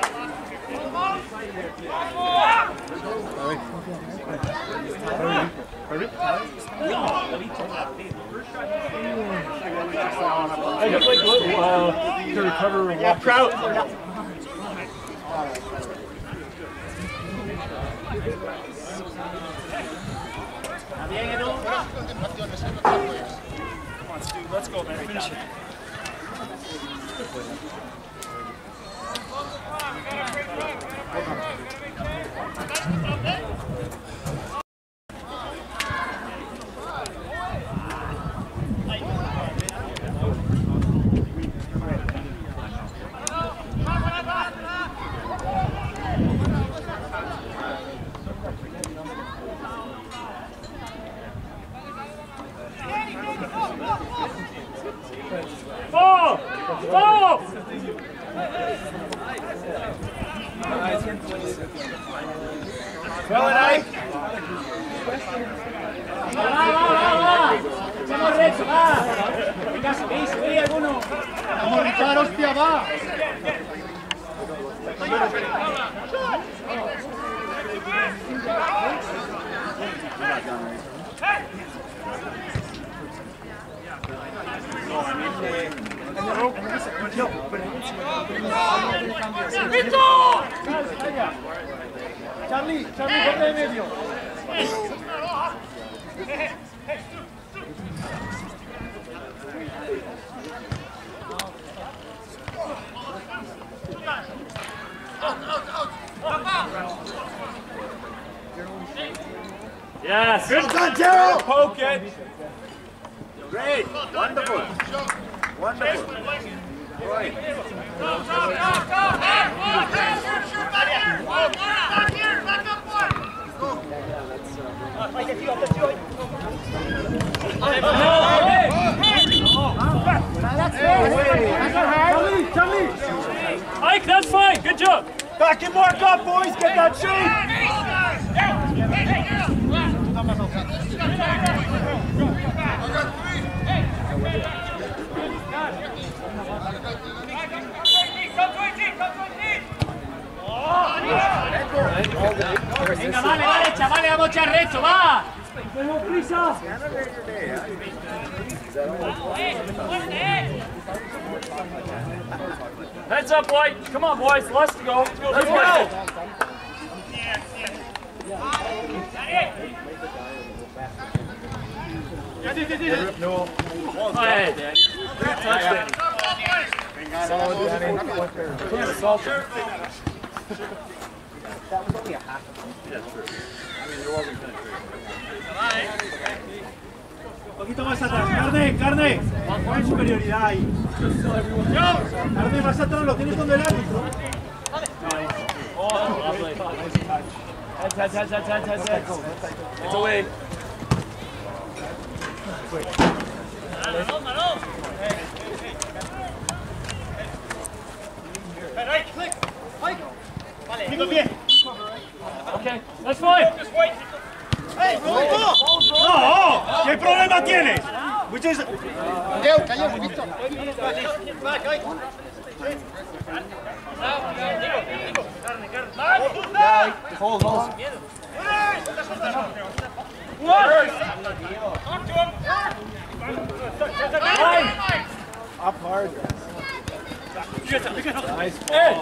It took like a little while to recover. Yeah, Prout. Bien, Edu. Come on, Stu, let's go, man. Finish it. Ball! Well, Ike. Va. Echamos recto, va. Venga, subí alguno. Vamos, Ricardo, hostia, va. Charlie, vete de medio. Yes! Good done, Gerald! Poke it! Great. Wonderful. Wonderful. Right. Charlie! Ike, that's fine. Good job. Back and mark up, boys. Get that shape. Venga, vale, chavales, vamos a echar recto, va. Tenemos prisa. Heads up, White. Come on, boys. Let's go. Let's go. No. Go ahead, Danny. Great touch, Danny. Clean assault. That was only a half. Yeah, true. I mean, there wasn't penetration. Un poquito más atrás. Carne. Pon superioridad ahí. Carne, más atrás. Lo tienes con el árbitro. Oh, lovely. Heads. It's away. Okay, that's fine. No, ¿qué problema tienes? Muchas... Up hard. Nice ball.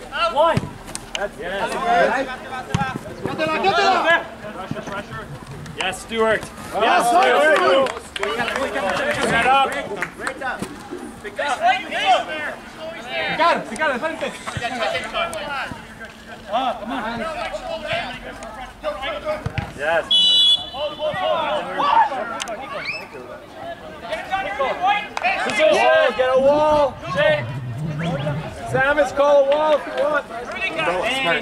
Line. Cátela. Pressure. Yes, Stuart. Yes, Stuart. Set up. Pick up. Picar, de frente. Ah, come on. Yes. Get a wall. Shape. Samus, call a wall if you want. Smart.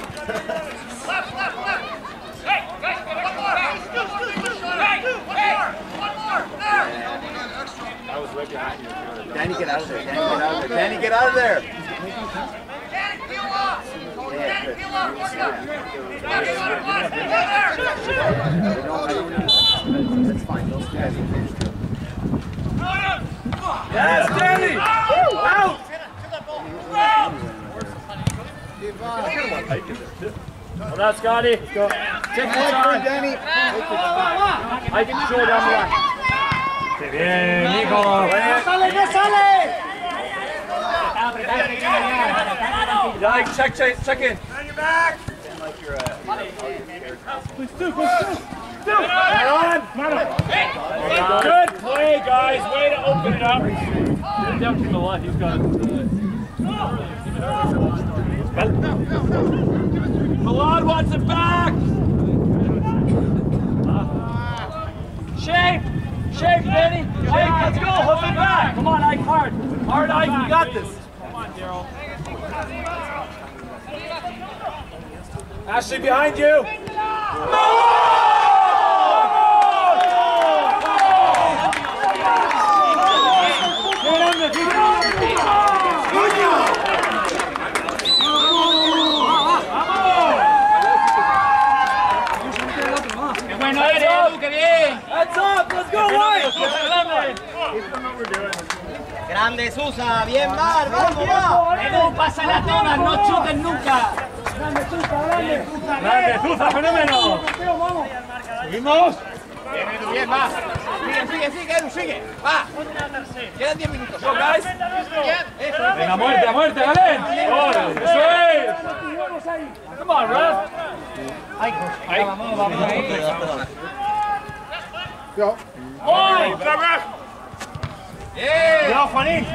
Danny, get out of there. Danny, get out of there. That's fine. Those guys. Yes, Danny. Out. Well, now, Scotty. Take your time. Danny. I can show down the line. Bien, Nico. Yeah, check in. On your back. Good play, guys. Way to open it up. Down to the left. He's got Milan wants it back. Shape, Danny. Shape, let's go. Hoof it back. Come on, Ike, hard. Hard, Ike. You got this. Come on, Daryl. Ashley, behind you. Heads up, let's go, White! Grande Susa, bien Mar, vamos, va. Edu, pásala todas, no chuten nunca. Grande, Susa, fenómeno. Seguimos. Bien, va. Sigue, Edu, sigue. Va. Quedan 10 minutos. Go, guys. Venga, muerte, Galen. Eso es. Come on, Russ. Vamos. Go. Oi! Cuidado, Juanín.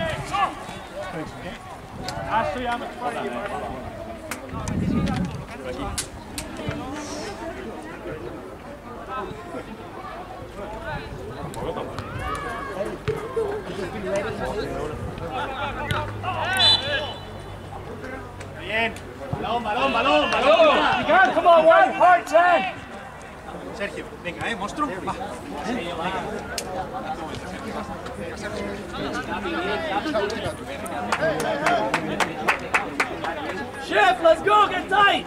Bien. Balón. Come on, White. Hard 10. Sergio, venga, monstruo. Va. Shift, let's go, get tight.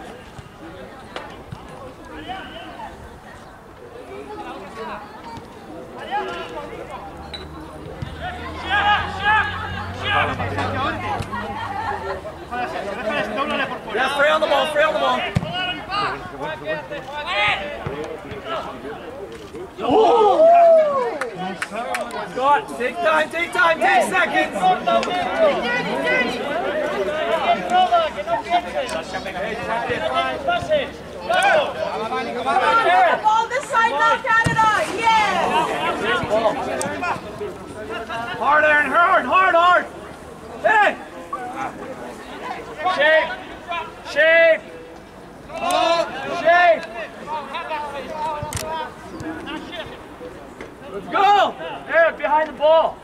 Yeah, free on the ball. Scott, take time, 10 seconds. Ball this side now, Canada. Yeah. Hard, Aaron, hard. Hey. Shape. Let's go. Eric, behind the ball.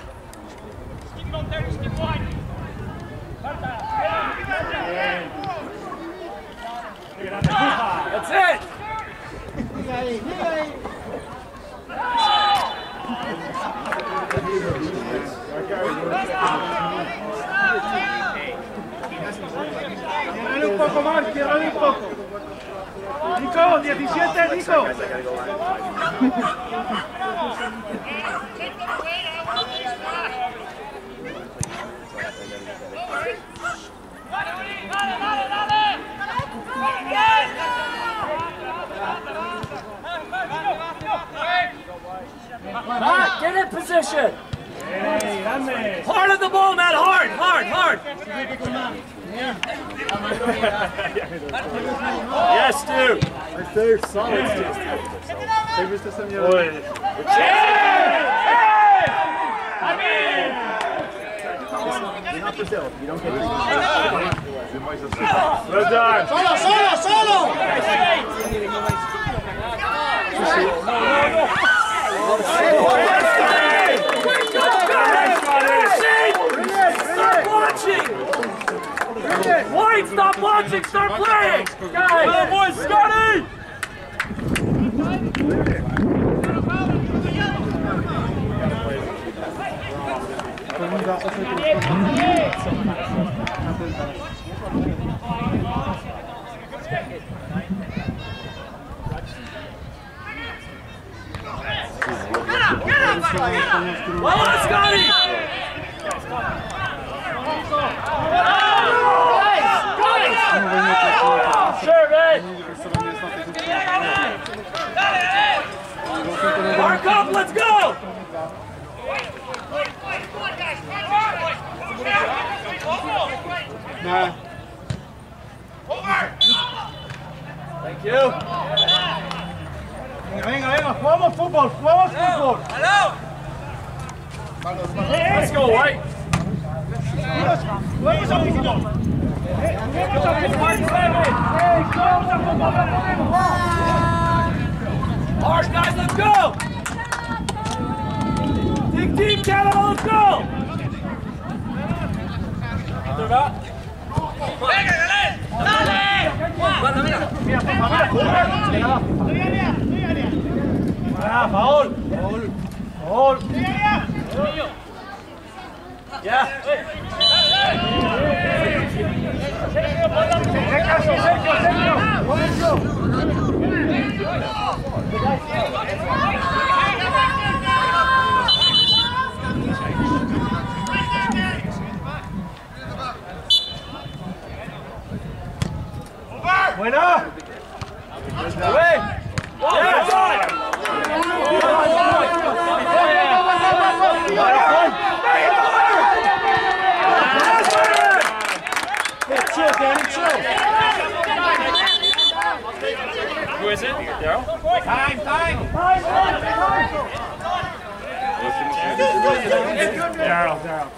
That's it. Cierrale un poco más, cierrale un poco. Nico, 17, Nico. Matt, get in position. Hard on the ball, Matt. Hard. Yes, Stu. Right there, solid, Stu. Tak byste se měli... Solo, solo, solo! White, stop watching, start playing! Guys! Come on, boys, Scotty! Well on, Scotty! Sure, man! Mark up, let's go! Ne. Thank you. Venga, venga, jugamos fútbol, jugamos fútbol. Let's go, White. Juguemos a fútbol. Juguemos a fútbol. Harsh, guys, let's go! Big team, Canada, let's go! They're not. Faul. Faul. Yeah. Buena. Chill, Danny, chill. Who is it? Daryl? Time. Daryl.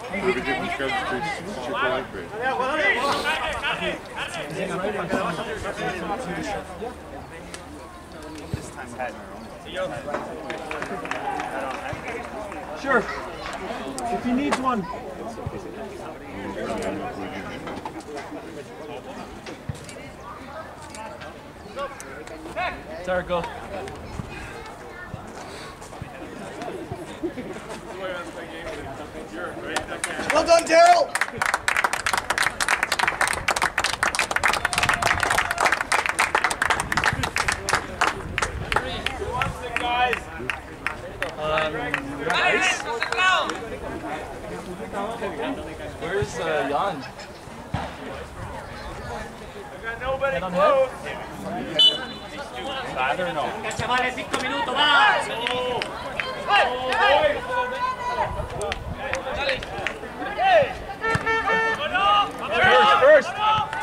Sure. If he needs one. Derek, go. Well done, Daryl. Where's Jan? Nobody close. Either or no? Chavales, 5 minutos, va. First.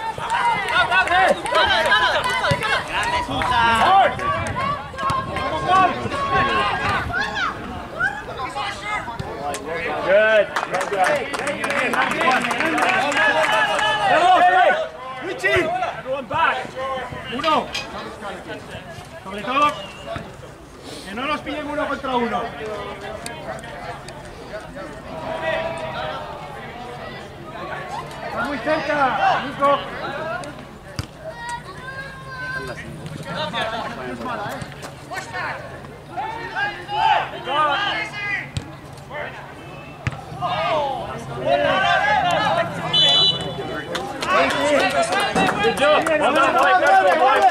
Good. Richie! Everyone back. Uno. Sobre todo, que no nos pillen uno contra uno. Está muy cerca, Nico. Good job. Well done, Mike. Let's go, Mike.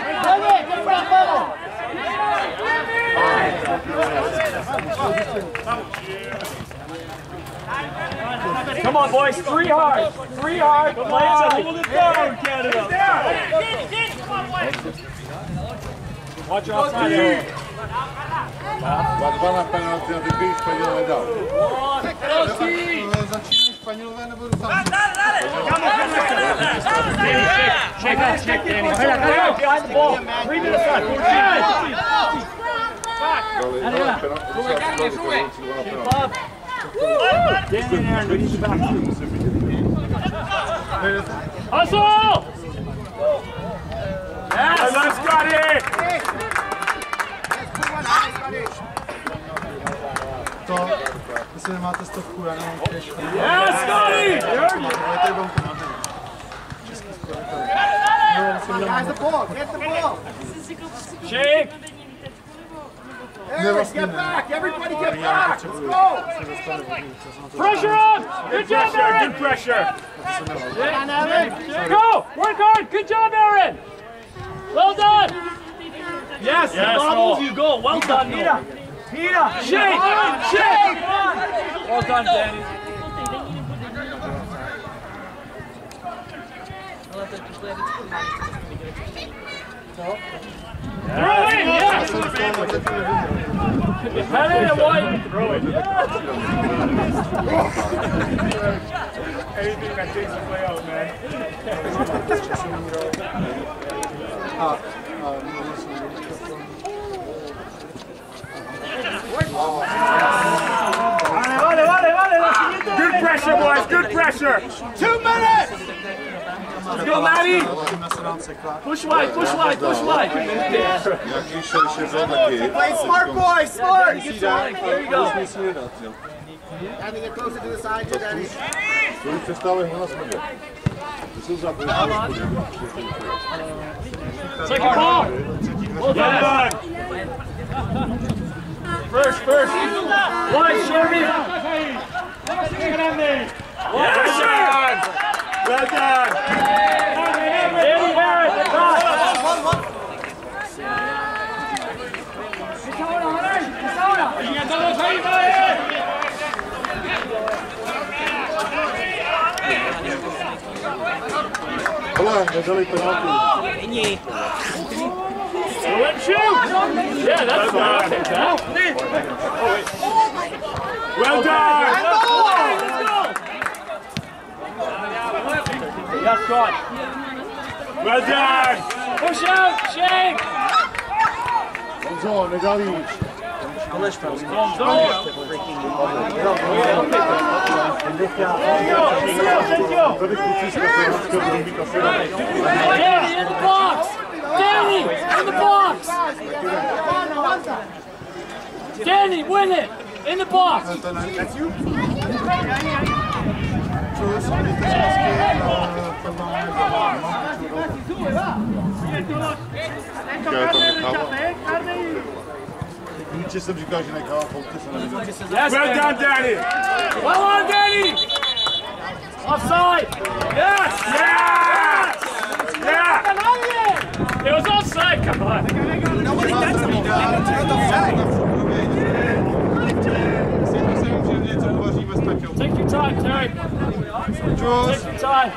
Come on, boys. 3 hard. 3 hard. Let's hold it down, Canada. Watch your outside here. Guarda penalty na ty Španělové dal. Začínají Španělové nebo Rusáci? Shake, Danny. Behind the ball. 3 minutes left. Get in there and release the back. Hustle! Yes! Let's got it! To, jestli nemáte stovku, já nemám cash. Yes, Scotty! Guys, the ball, get the ball. Shake! Eric, get back, everybody get back, let's go. Pressure on! Good job, Aaron! Good pressure! Go! Work hard! Good job, Aaron! Well done! Yes, bobbles, you go. Well done, Peter. Peter! Shake! Shake! Well done, Danny. Throw in, yes! Head in, White! Throw it. Anything that takes the play out, man. Good pressure, boys, good pressure! 2 minutes! Let's go, Maddie! Push wide, push wide, push wide! Play smart, boys, smart! There you go! Danny, get closer to the side, Danny. Second ball! Well done! First! Wide, Sherry! Yes, well done! Danny Barrett, back! Yeah, that's fine. Well done! Let's go! Yes, Scott. Well done! Push out, shake! Danny, in the box! Danny, in the box! Danny, win it! In the box! That's you? Niče jsem říkal, že nechává fouky, se neviděl. Well done, Danny! Well on, Danny! Offside! Yes! Yes! Yeah! It was offside, come on! Nobody does it. Take your time, Terry. Take your time.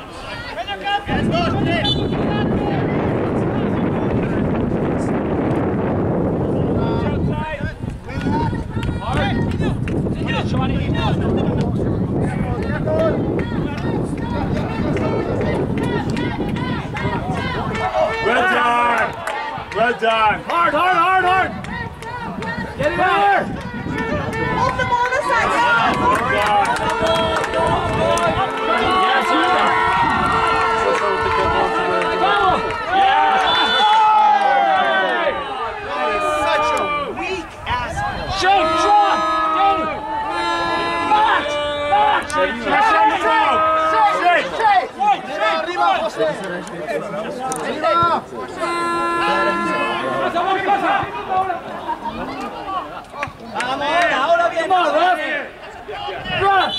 Well done! Well done! Hard! Get it there! Hold the ball this side. Yes, you Such a weak ass. Shake, Sean! Danny! Back! Shake! Come on, ref! Ref!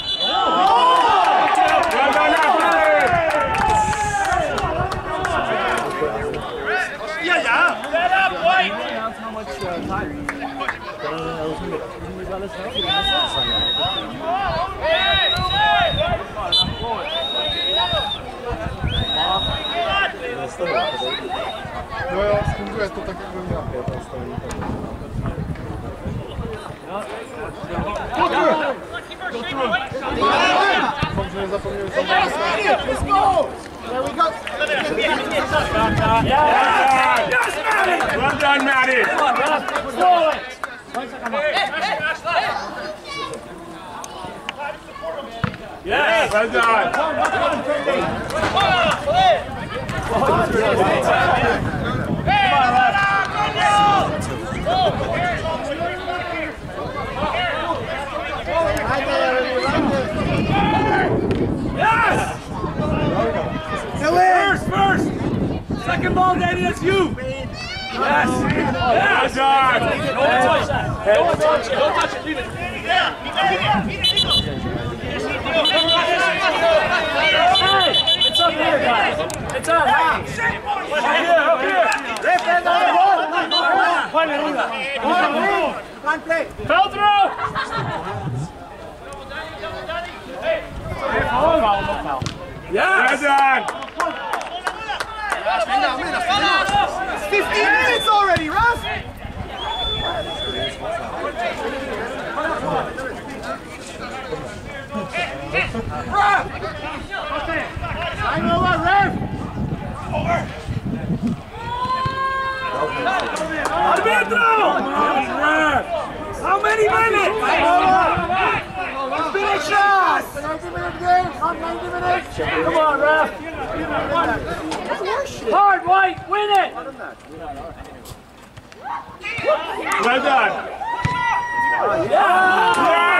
Set up, White! How much time? Jo, funguje to tak, jak by měl. Samozřejmě zapomněli tam. Let's go! There we go. Yes, Maddie! Well done, Maddie! Come on, ref! Throw it! Yes! Well done! Yes! First! Second ball, Danny, that's you! Yes! Yes! Well done! Don't touch that! Don't touch it! Don't touch it! Leave it! Hey! It's up here, guys! It's up! Up here! Fell through! Yes! Well done! 15 minutes already, Russ! I'm over, ref! How many minutes? Let's finish shots! 90-minute game, not 90 minutes. Come on, ref. Hard, White, win it! Well done! Yeah!